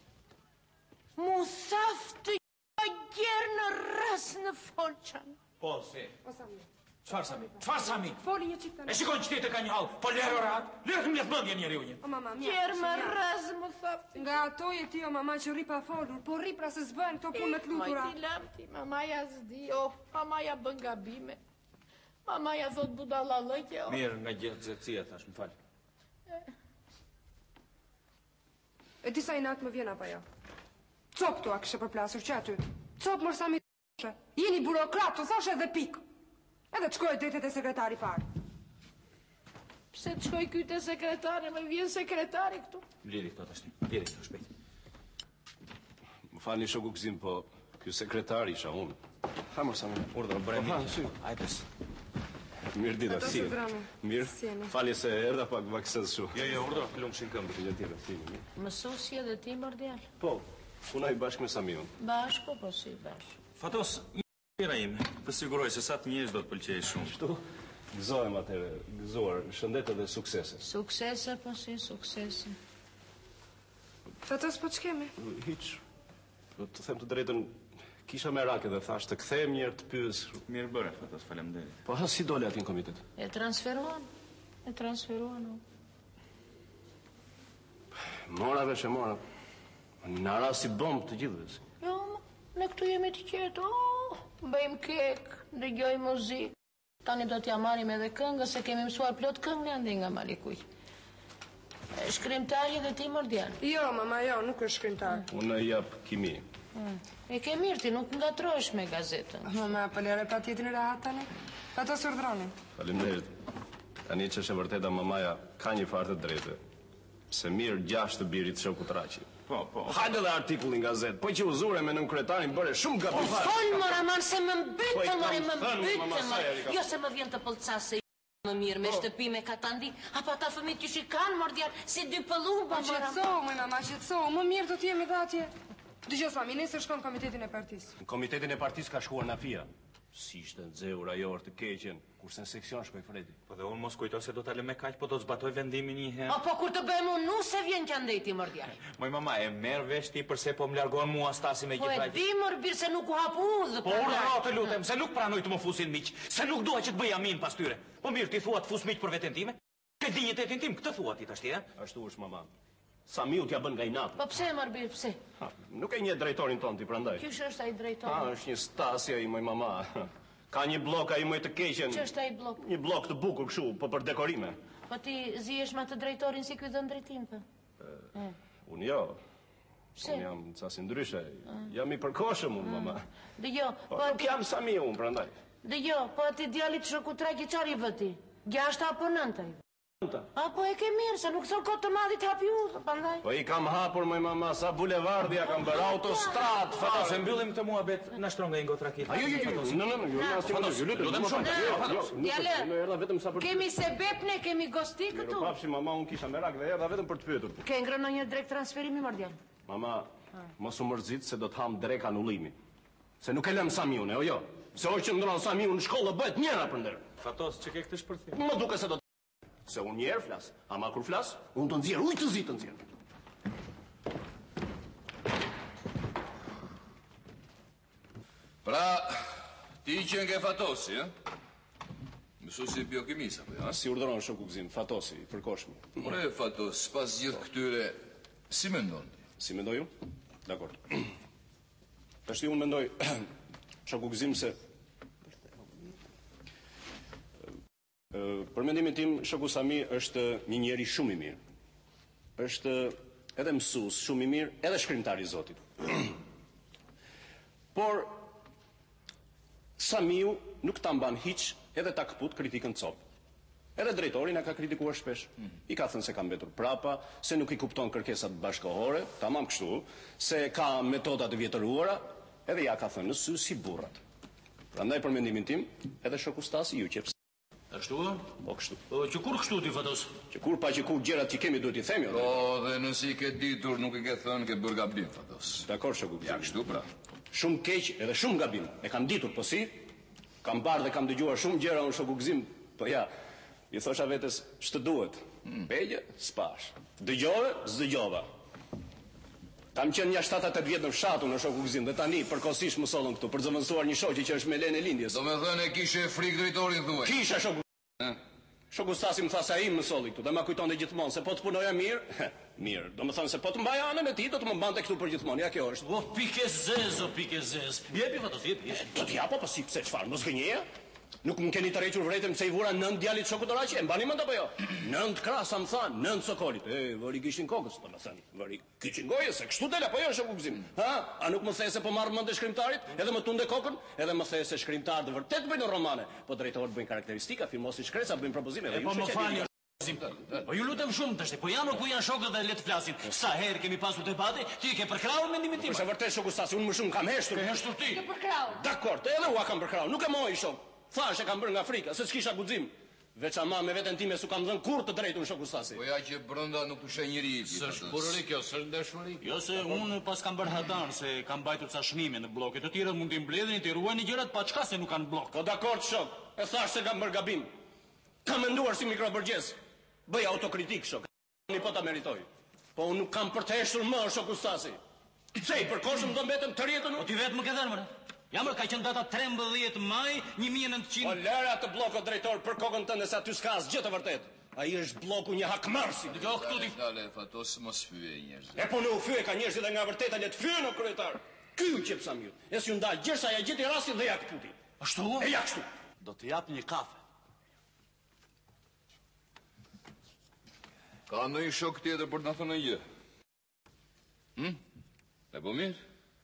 Musaftë gjerë në ras në folçan. Po si. O Sami. Çfarë Sami? Foli një çik tani. E shikoj që ti të ka një hall. Po lero rahat. Lero më mendje njeriu një. O mama, gjerë më ras më thaftë. Nga ato je ti o mama që rri pa folur, po rri pra se s'bën këto punë me të lutura. Moj ti lamti, mamaja s'di, mamaja bën gabime. Mamaja thot budalla llojke. Mirë, nga gjëcia thash, më fal. E disa i natë më vjen apo jo? Cop tu a kështë përplasur që aty. Cop mërë Sami të jeni burokrat, të thoshe dhe pik. Edhe të shkoj drejtet e sekretari parë. Pse të shkoj kyte e sekretari, me vjen sekretari këtu? Liri këto tashti, liri këto shpejt. Më falni shoku Gzim, po ky sekretari isha unë. Ha mërë Sami. Urdhër, bremi. Hajdes. Mirë dita, si. Mirë. Falje se erdha pak vaksës shu. Jo, urdhër, lumshin këmbë. Mësuesi edhe ti mordjal? Po, punoj bashkë me Samiun. Bashkë, po si bashkë. Fatos, njëra ime, përsiguroj se sa të njerëz do të pëlqej shumë. Shtu, gëzohem atëre, gëzuar, shëndet edhe suksese. Suksese, po si, suksese. Fatos, po ç'kemi? Hiq, të them të drejtën, kisha merak edhe thash të kthehem njërë të pyes. Mirë bëre, Fatos, faleminderit. Po, si dole aty në komitet? E transferuan. Mora vesh e mora. Në ras si bomb të gjithëve. Jo, ne këtu jemi të qetë, bëjmë kek, dëgjoj muzikë. Tani do t'ja marrim edhe këngë, se kemi mësuar plot këngë andi nga Malikuj. Shkrimtari dhe ti Mordian? Jo, mama, jo, nuk është shkrimtar. Unë jap kimi. E ke mirë ti, nuk ngatrohesh me gazetën. Mama, po lere pa tjetën rehat tani. Pa të surdronin. Faleminderit. Tani që është e vërteta, mamaja ka një farë të drejtë. Se mirë 6 të birit Shokut Raçi. Po. Hajde dhe artikullin gazet. Po që uzure me nën kryetarin bëre shumë gabim. Po fol Moraman se më mbytë, more. Jo se më vjen të pëlcase më mirë me shtëpi me katandi, apo ata fëmijë që shikan Mordian si dy pëlluba. Qetësohu, mama, qetësohu. Më mirë do të jemi dhe atje. Dëgjoj, Sami, nesër shkon komitetin e partisë. Në komitetin e partisë ka shkuar Nafia. Si ishte nxehur ajo të keqen, kurse në seksion shkoi Fredi. Po dhe unë mos kujtoj se do ta lë me kaq, po do të zbatoj vendimin një herë. Apo kur të bëjmë unë, nuk se vjen qandeti Mordian. Moj mama, e merr vesh ti përse po më largon mua Stasi me gjithë. Po e di Morbir se nuk u hap udhë. Po urdhëro të lutem, se nuk pranoj të më fusin miq, se nuk dua që të bëj amin pas tyre. Po mirë, ti thua të fus miq për veten time? Ke dinjitetin tim, këtë thua ti tash ti, Ashtu është mama. Samiu t'ja bën nga inat. Po pse Morbir, pse? Nuk e njeh drejtorin ton ti prandaj. Kush është ai drejtori? Është një Stasi ai moj mama. Ka një blok ai më të keqen. Ç'është ai blok? Një blok të bukur kështu, po për dekorime. Po ti zihesh me atë drejtorin si ky dhën drejtim thë? Unë jo. Pse? Unë jam casi ndryshe. Jam i përkohshëm unë, mama. Dëgjoj, po nuk jam Samiu unë prandaj. Dëgjoj, po ti djalit Shokut Raçi çfarë i vë ti? 6 apo 9? Apo e ke mirë, se nuk thon kot të madhit hapi udhë, prandaj. Po i kam hapur moj mama sa bulevardi, ja kam bërë autostrad. Fata se mbyllim këtë muhabet, na shtrong nga Ingo Trakit. Lutem shumë. Djalë. Kemi sebep ne, kemi gosti këtu. Papshi mama, unë kisha merak dhe erdha vetëm për të pyetur. Ke ngrënë ndonjë drek transferimi Mordian? Mama, mos u mërzit se do të ham drek anullimi. Se nuk e lëm Samiun, jo. Se oj që ndron Samiun në shkollë bëhet njëra për ndër. Fatos, çe ke këtë shpërthim? Më duket se do se unë njerë flas, ama kur flas, unë të nxjerr, ujtë të zi të nxjerr. Pra, ti që nge Fatosi, mësuesi biokimis apo ja? Si urdhëron shoku Gzim, Fatosi, i përkohshëm. Ore Fatos, pas gjithë këtyre, si mendon ti? Si mendoj unë? Dakor. Tashti unë mendoj shoku Gzim se për mendimin tim, shoku Sami është një njeri shumë i mirë. Është edhe mësues shumë i mirë, edhe shkrimtar i Zotit. Por Samiu nuk ta mban hiç edhe ta kaput kritikën copë. Edhe drejtori na ka kritikuar shpesh. I ka thënë se ka mbetur prapa, se nuk i kupton kërkesat bashkëkohore, tamam kështu, se ka metoda të vjetëruara, edhe ja ka thënë në sy si burrat. Prandaj për mendimin tim, edhe shoku Stasi ju qep. Ashtu? Po kështu. Që kur kështu ti Fatos? Që kur pa që kur gjërat që kemi duhet i themi. Po dhe nësi ke ditur nuk i ke thënë ke bërë gabim Fatos. Dakor shoku. Ja kështu pra. Shumë keq edhe shumë gabim. E kam ditur, po si? Kam parë dhe kam dëgjuar shumë gjëra unë shoku Gzim. Po ja, i thosha vetes ç'të duhet. Begje, s'pash. Dëgjove, s'dëgjova. Kam qenë një 7-8 vjet në fshatu në shoku Gzim dhe tani përkohësisht më sollën këtu për zëvendësuar një shoqë që është me lenë e lindjes. Domethënë kishe frikë drejtorin thuaj. Kisha shoku. Shoku Stasi më tha se ai më solli këtu dhe ma kujtonte gjithmonë se po të punoja mirë, mirë. Domethënë se po të mbaja anën e tij do të më mbante këtu për gjithmonë. Ja kjo është. Po pikë zez. Jepi Fatos, jepi. Do t'i japo po si pse çfarë? Mos gënjeja? Nuk më keni të rrequr vretëm se i vura 9 djalit Shokut Raçi, e mbani mend apo jo? 9 krasa më than, 9 sokolit. Vëri kishin kokës, domethënë, vëri kishin gojë se kështu del apo jo shoku Gzim? Ha? A nuk më the se po marr mend e shkrimtarit, edhe më tunde kokën, edhe më the se shkrimtarët vërtet bëjnë romane, po drejtorët bëjnë karakteristika, filmosin shkreca, bëjnë propozime dhe ju. Po më falni. Po ju lutem shumë tash, po janë ku janë shokët dhe le të flasin. Sa herë kemi pasur debate, ti ke përkrahur mendimin tim. Është vërtet shoku Stasi, unë më shumë kam heshtur. Ke heshtur ti? Ke përkrahur. Dakor, edhe ua kam përkrahur, nuk e mohoj shok. Thash e kam bërë nga Afrika, se s'kisha guxim. Veç ama me veten time s'u kam dhënë kurrë të drejtun shoku Stasi. Po ja që brenda nuk të sheh njëri. S'është burri kjo, s'është dashuri. Jo se unë pas kam bërë hadar se kam mbajtur ca çmime në blloke. Të tjerët mund t'i mbledhin, t'i ruajnë gjërat pa çka se nuk kanë blllok. Po dakord shok. E thash se kam bërë gabim. Kam menduar si mikroburgjes. Bëj autokritik shok. Ni po ta meritoj. Po unë nuk kam për të heshtur më shoku Stasi. Pse i përkohshëm do mbetem të rjetën? Po ti vetëm më ke dhënë më. Jamër ka qenë data 13 maj 1900. Po lëra të bllokut drejtor për kokën tënde se aty s'ka asgjë të vërtet. Ai është bloku një hakmarsi. Do këtu ti. Dale, fatos mos fyej njerëz. E po në u fyej ka njerëz dhe nga vërteta le të fyejnë o kryetar. Ky u qep Samir. E si u ndal gjersa ja gjeti rastin dhe ja kputi. Ashtu? E ja kështu. Do të jap një kafe. Ka ndonjë shok tjetër për të na thënë gjë? E po mirë?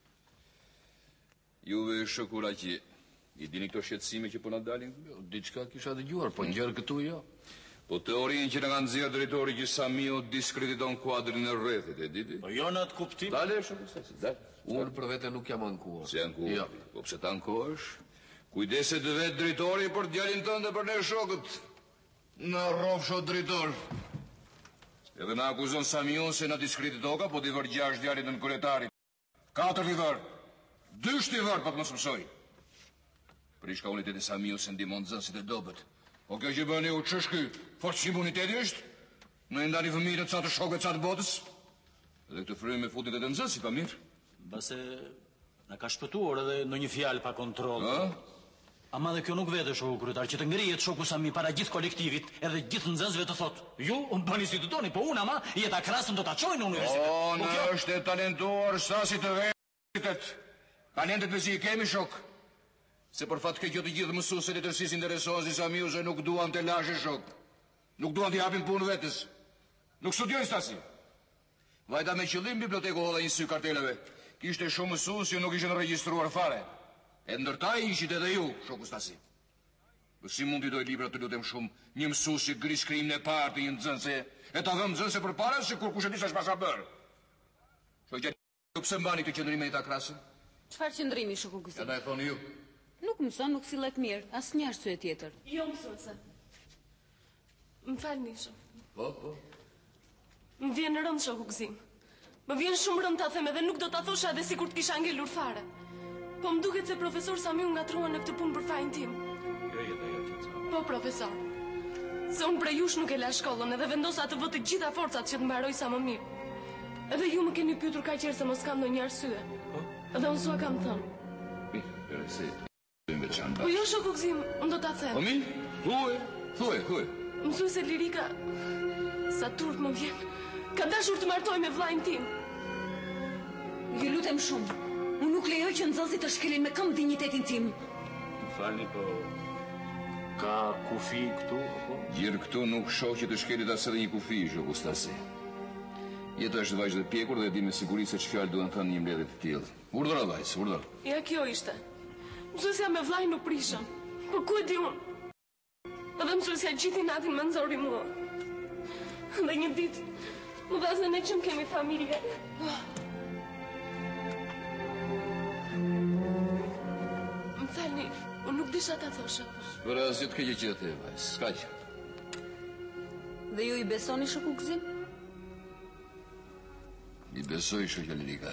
Juve shokura që i dini këto shqetësime që po na dalin? Diçka kisha dëgjuar, po ngjer këtu jo. Po teorinë që na ka nxjerrë drejtori që Samiu diskrediton kuadrin e rrethit, e diti? Po jo në atë kuptim. Dale shoku Stasi, dale. Unë për vete nuk jam ankuar. Si ankuar? Jo. Po pse ta ankohesh? Kujdeset vetë drejtori për djalin tënd dhe për ne shokët. Në rrofsho drejtor. Edhe na akuzon Samiun se na diskreditoka, po t'i vër 6 djalit në kryetarit. 4 t'i vër. 2 t'i vër, po të mos mësoj. Prish ka uniteti Samiu se ndihmon nxënësit e dobët. Po kjo që bëni u ç'është ky? Forcë imuniteti është? Në ndani fëmijët sa të shokëve sa të botës? Edhe këtë frymë me futin e të nxënësit, pa mirë. Base na ka shpëtuar edhe në një fjalë pa kontroll. Ama dhe kjo nuk vete shoku kryetar, që të ngrihet shoku Sami para gjithë kolektivit, edhe gjithë nxënësve të thotë, ju unë bëni si të doni, po unë ama jeta krasën do ta çojnë në universitet. O, në është e talentuar Stasi të vetë. Talentet me si i kemi shok. Se për fat keq të gjithë mësuesit e tërësisë interesohen si Samiu se nuk duan të lashë shok. Nuk duan të japin punë vetes. Nuk studiojnë Stasi. Vajta me qëllim biblioteku hodha një sy karteleve. Kishte shumë mësues që nuk ishin regjistruar fare. E ndërtaj ishit edhe ju, shoku Stasi. Po si mund t'i doj libra të lutem shumë një mësues që gris krimin e parë të një nxënëse, e ta vëmë nxënëse përpara se kur kush e di ç'është pas bër. Shoqja, pse mbani këtë qendrim me ta krasën? Çfarë qëndrimi shoku Gëzim? Ja na e thoni ju. Nuk mëson, nuk sillet mirë, asnjë arsye tjetër. Jo mësuese. Më falni shumë. Po. Më vjen rënd shoku Gëzim. Më vjen shumë rënd ta them edhe nuk do ta thosha edhe sikur të kisha ngelur fare. Po më duket se profesor Samiu ngatrua në këtë punë për fajin tim. Po, profesor. Se unë prej jush nuk e la shkollën edhe vendosa të vë të gjitha forcat që të mbaroj sa më mirë. Edhe ju më keni pyetur kaq herë se mos kam ndonjë arsye. Edhe unë s'ua kam thënë. Mirë, se veçantë. Po jo shoku Gëzim, unë do ta them. Po mirë, thuaj. Mësuese Lirika, sa turp më vjen. Ka dashur të martoj me vllajin tim. Ju lutem shumë. Unë nuk lejoj që nxënësit të shkelin me këmbë dinjitetin tim. Falni, po ka kufi këtu apo? Gjirë këtu nuk shoh që të shkelit as edhe një kufi, shoku Stasi. Jeta është vajzë dhe pjekur dhe e di me siguri se ç'fjalë duan thënë një mbledhje të tillë. Urdhëro vajzë, urdhëro. Ja kjo ishte. Mësuesja me vllajin nuk prishëm. Po ku e di unë? Edhe mësuesja gjithë natin më nxori mua. Dhe një ditë më dha se ne që më kemi familje. Më thalni, unë nuk disha ta thosha. Për asgjë të keqe që të e vajzë, s'ka që. Dhe ju i besoni shoku Gëzim? I besoj shoqja Lirika.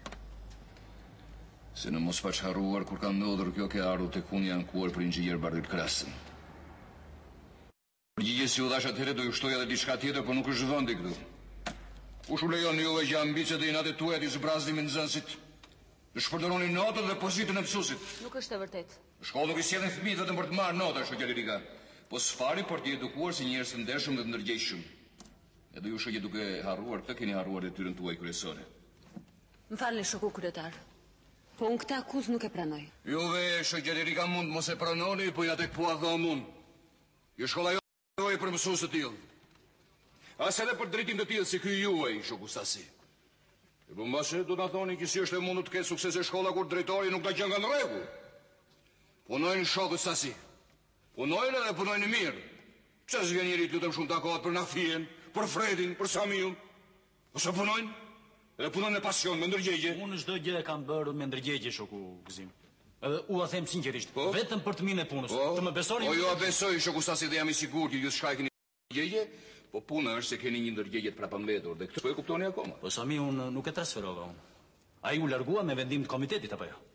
Se në mos paç harruar kur ka ndodhur kjo ke ardhur tek unë janë ankuar për inxhinier Bardhil Krasën. Përgjigje si u dhash atëherë do ju shtoj edhe diçka tjetër, por nuk është vendi këtu. Kush u lejon juve që ambicet e inatet tuaja të zbrazdin me nxënësit? Të shpërdoroni notën dhe pozitën e mësuesit. Nuk është e vërtetë. Në shkollë nuk i sjellin fëmijët vetëm për të marrë nota, shoqja Lirika, po sfari për të edukuar si njerëz të ndershëm dhe të ndërgjegjshëm. Edhe ju shoqë duke harruar këtë keni harruar detyrën tuaj kryesore. Më falni shoku kryetar. Po unë këtë akuzë nuk e pranoj. Juve shoqja Lirika mund mos e pranoni, po ja tek pua dhom unë. Jo shkolla juaj për mësues të tillë. As edhe për drejtim të tillë si ky juaj, shoku Stasi. E po mbase do ta thoni që si është e mundur të ketë sukses e shkolla kur drejtori nuk ta gjen nga në rregull. Punojnë shokët Stasi. Punojnë edhe punojnë mirë. Pse s'vjen njëri lutem shumë takohet për Nafien, për Fredin, për Samiun? Ose punojnë? Edhe punojnë me pasion, me ndërgjegje. Unë çdo gjë e kam bërë me ndërgjegje shoku Gëzim. Edhe ua them sinqerisht, vetëm për të mirën e punës. Të më besoni? Po ju a besoj shoku Stasi dhe jam i sigurt që ju s'ka keni ndërgjegje, po puna është se keni një ndërgjegje të prapambetur dhe këtë po e kuptoni akoma. Po Samiun nuk e transferova unë. Ai u largua me vendim të komitetit apo jo?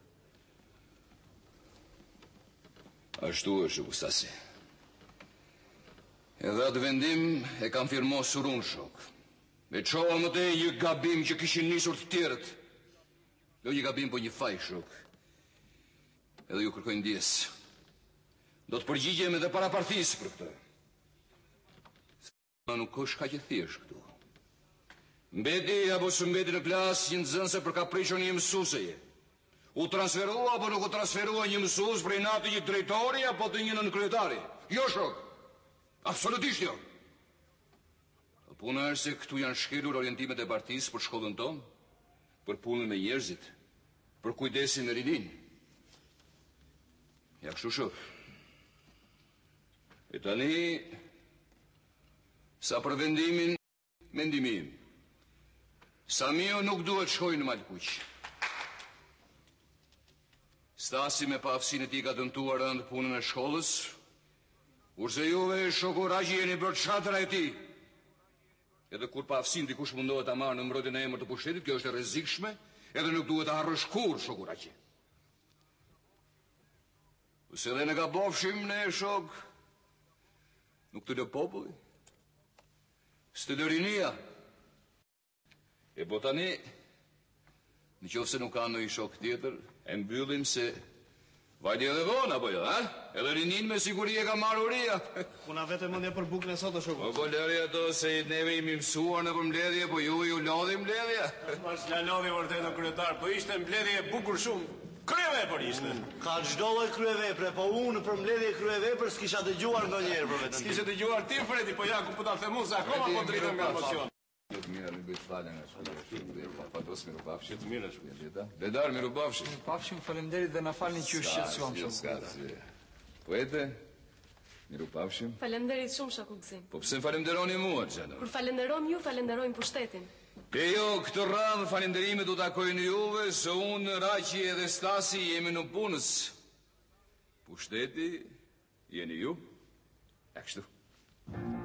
Ashtu është shoku Stasi. Edhe atë vendim e kam firmosur unë shok. Me qoha më te një gabim që kishin nisur të tjerët. Jo një gabim, po një faj shok. Edhe ju kërkojnë ndjes. Do të përgjigjem edhe para partisë për këtë. Nuk është ka që thjesht këtu. Mbeti apo së mbeti në klasë një nxënëse për kaprichon një mësueseje. U transferua apo nuk u transferua një mësues për inati një drejtori apo të një nënkryetari. Jo shok. Absolutisht jo. Puna është se këtu janë shkelur orientimet e partisë për shkollën tonë, për punën me njerëzit, për kujdesin me rinin. Ja kështu shok. E tani, sa për vendimin, mendimin. Samiu nuk duhet shkoj në Malkuq. Stasi me pafësin e ti ka dëmtuar rëndë punën e shkollës, kurse juve shoku Ragji jeni bërë çatra e ti. Edhe kur pafësin dikush mundohet ta marrë në mbrojtjen e emër të pushtetit, kjo është e rrezikshme, edhe nuk duhet të harrosh kurrë shoku Ragji. Se dhe ne ka bofshim ne shok, nuk të lë populli, së të lë rinia. E po tani, në qoftë se nuk ka ndonjë shok tjetër, e mbyllim se vajti edhe vonë apo jo, ha? Edhe rinin me siguri e ka marrë uria. Puna vete mendja për bukën e sot o shoku. Po lëri ato se neve imi mësuar në përmbledhje, po ju lodhi mbledhja. Mas la lodhi vërtet o kryetar, po ishte mbledhje e bukur shumë. Kryevepër ishte. Ka çdo lloj kryevepre, po unë për mbledhje kryevepër s'kisha dëgjuar ndonjëherë për vetëm. S'kishe dëgjuar ti Fredi, po ja ku po ta them unë se akoma po dritëm nga emocion. Mirë, mi bëjt falën nga shkolla. Fatos miru pafshit. Mirë shkolla. Ledar miru pafshit. Pafshim, faleminderit dhe na falni që është qetësuam shumë. Poete, miru pafshim. Faleminderit shumë shoku Gzim. Po pse falenderoni mua, Xhana? Kur falenderojmë ju, falenderojmë pushtetin. E jo, këtë radhë falenderimet u takojnë juve, se unë, Raqi edhe Stasi jemi në punës. Pushteti jeni ju, e kështu.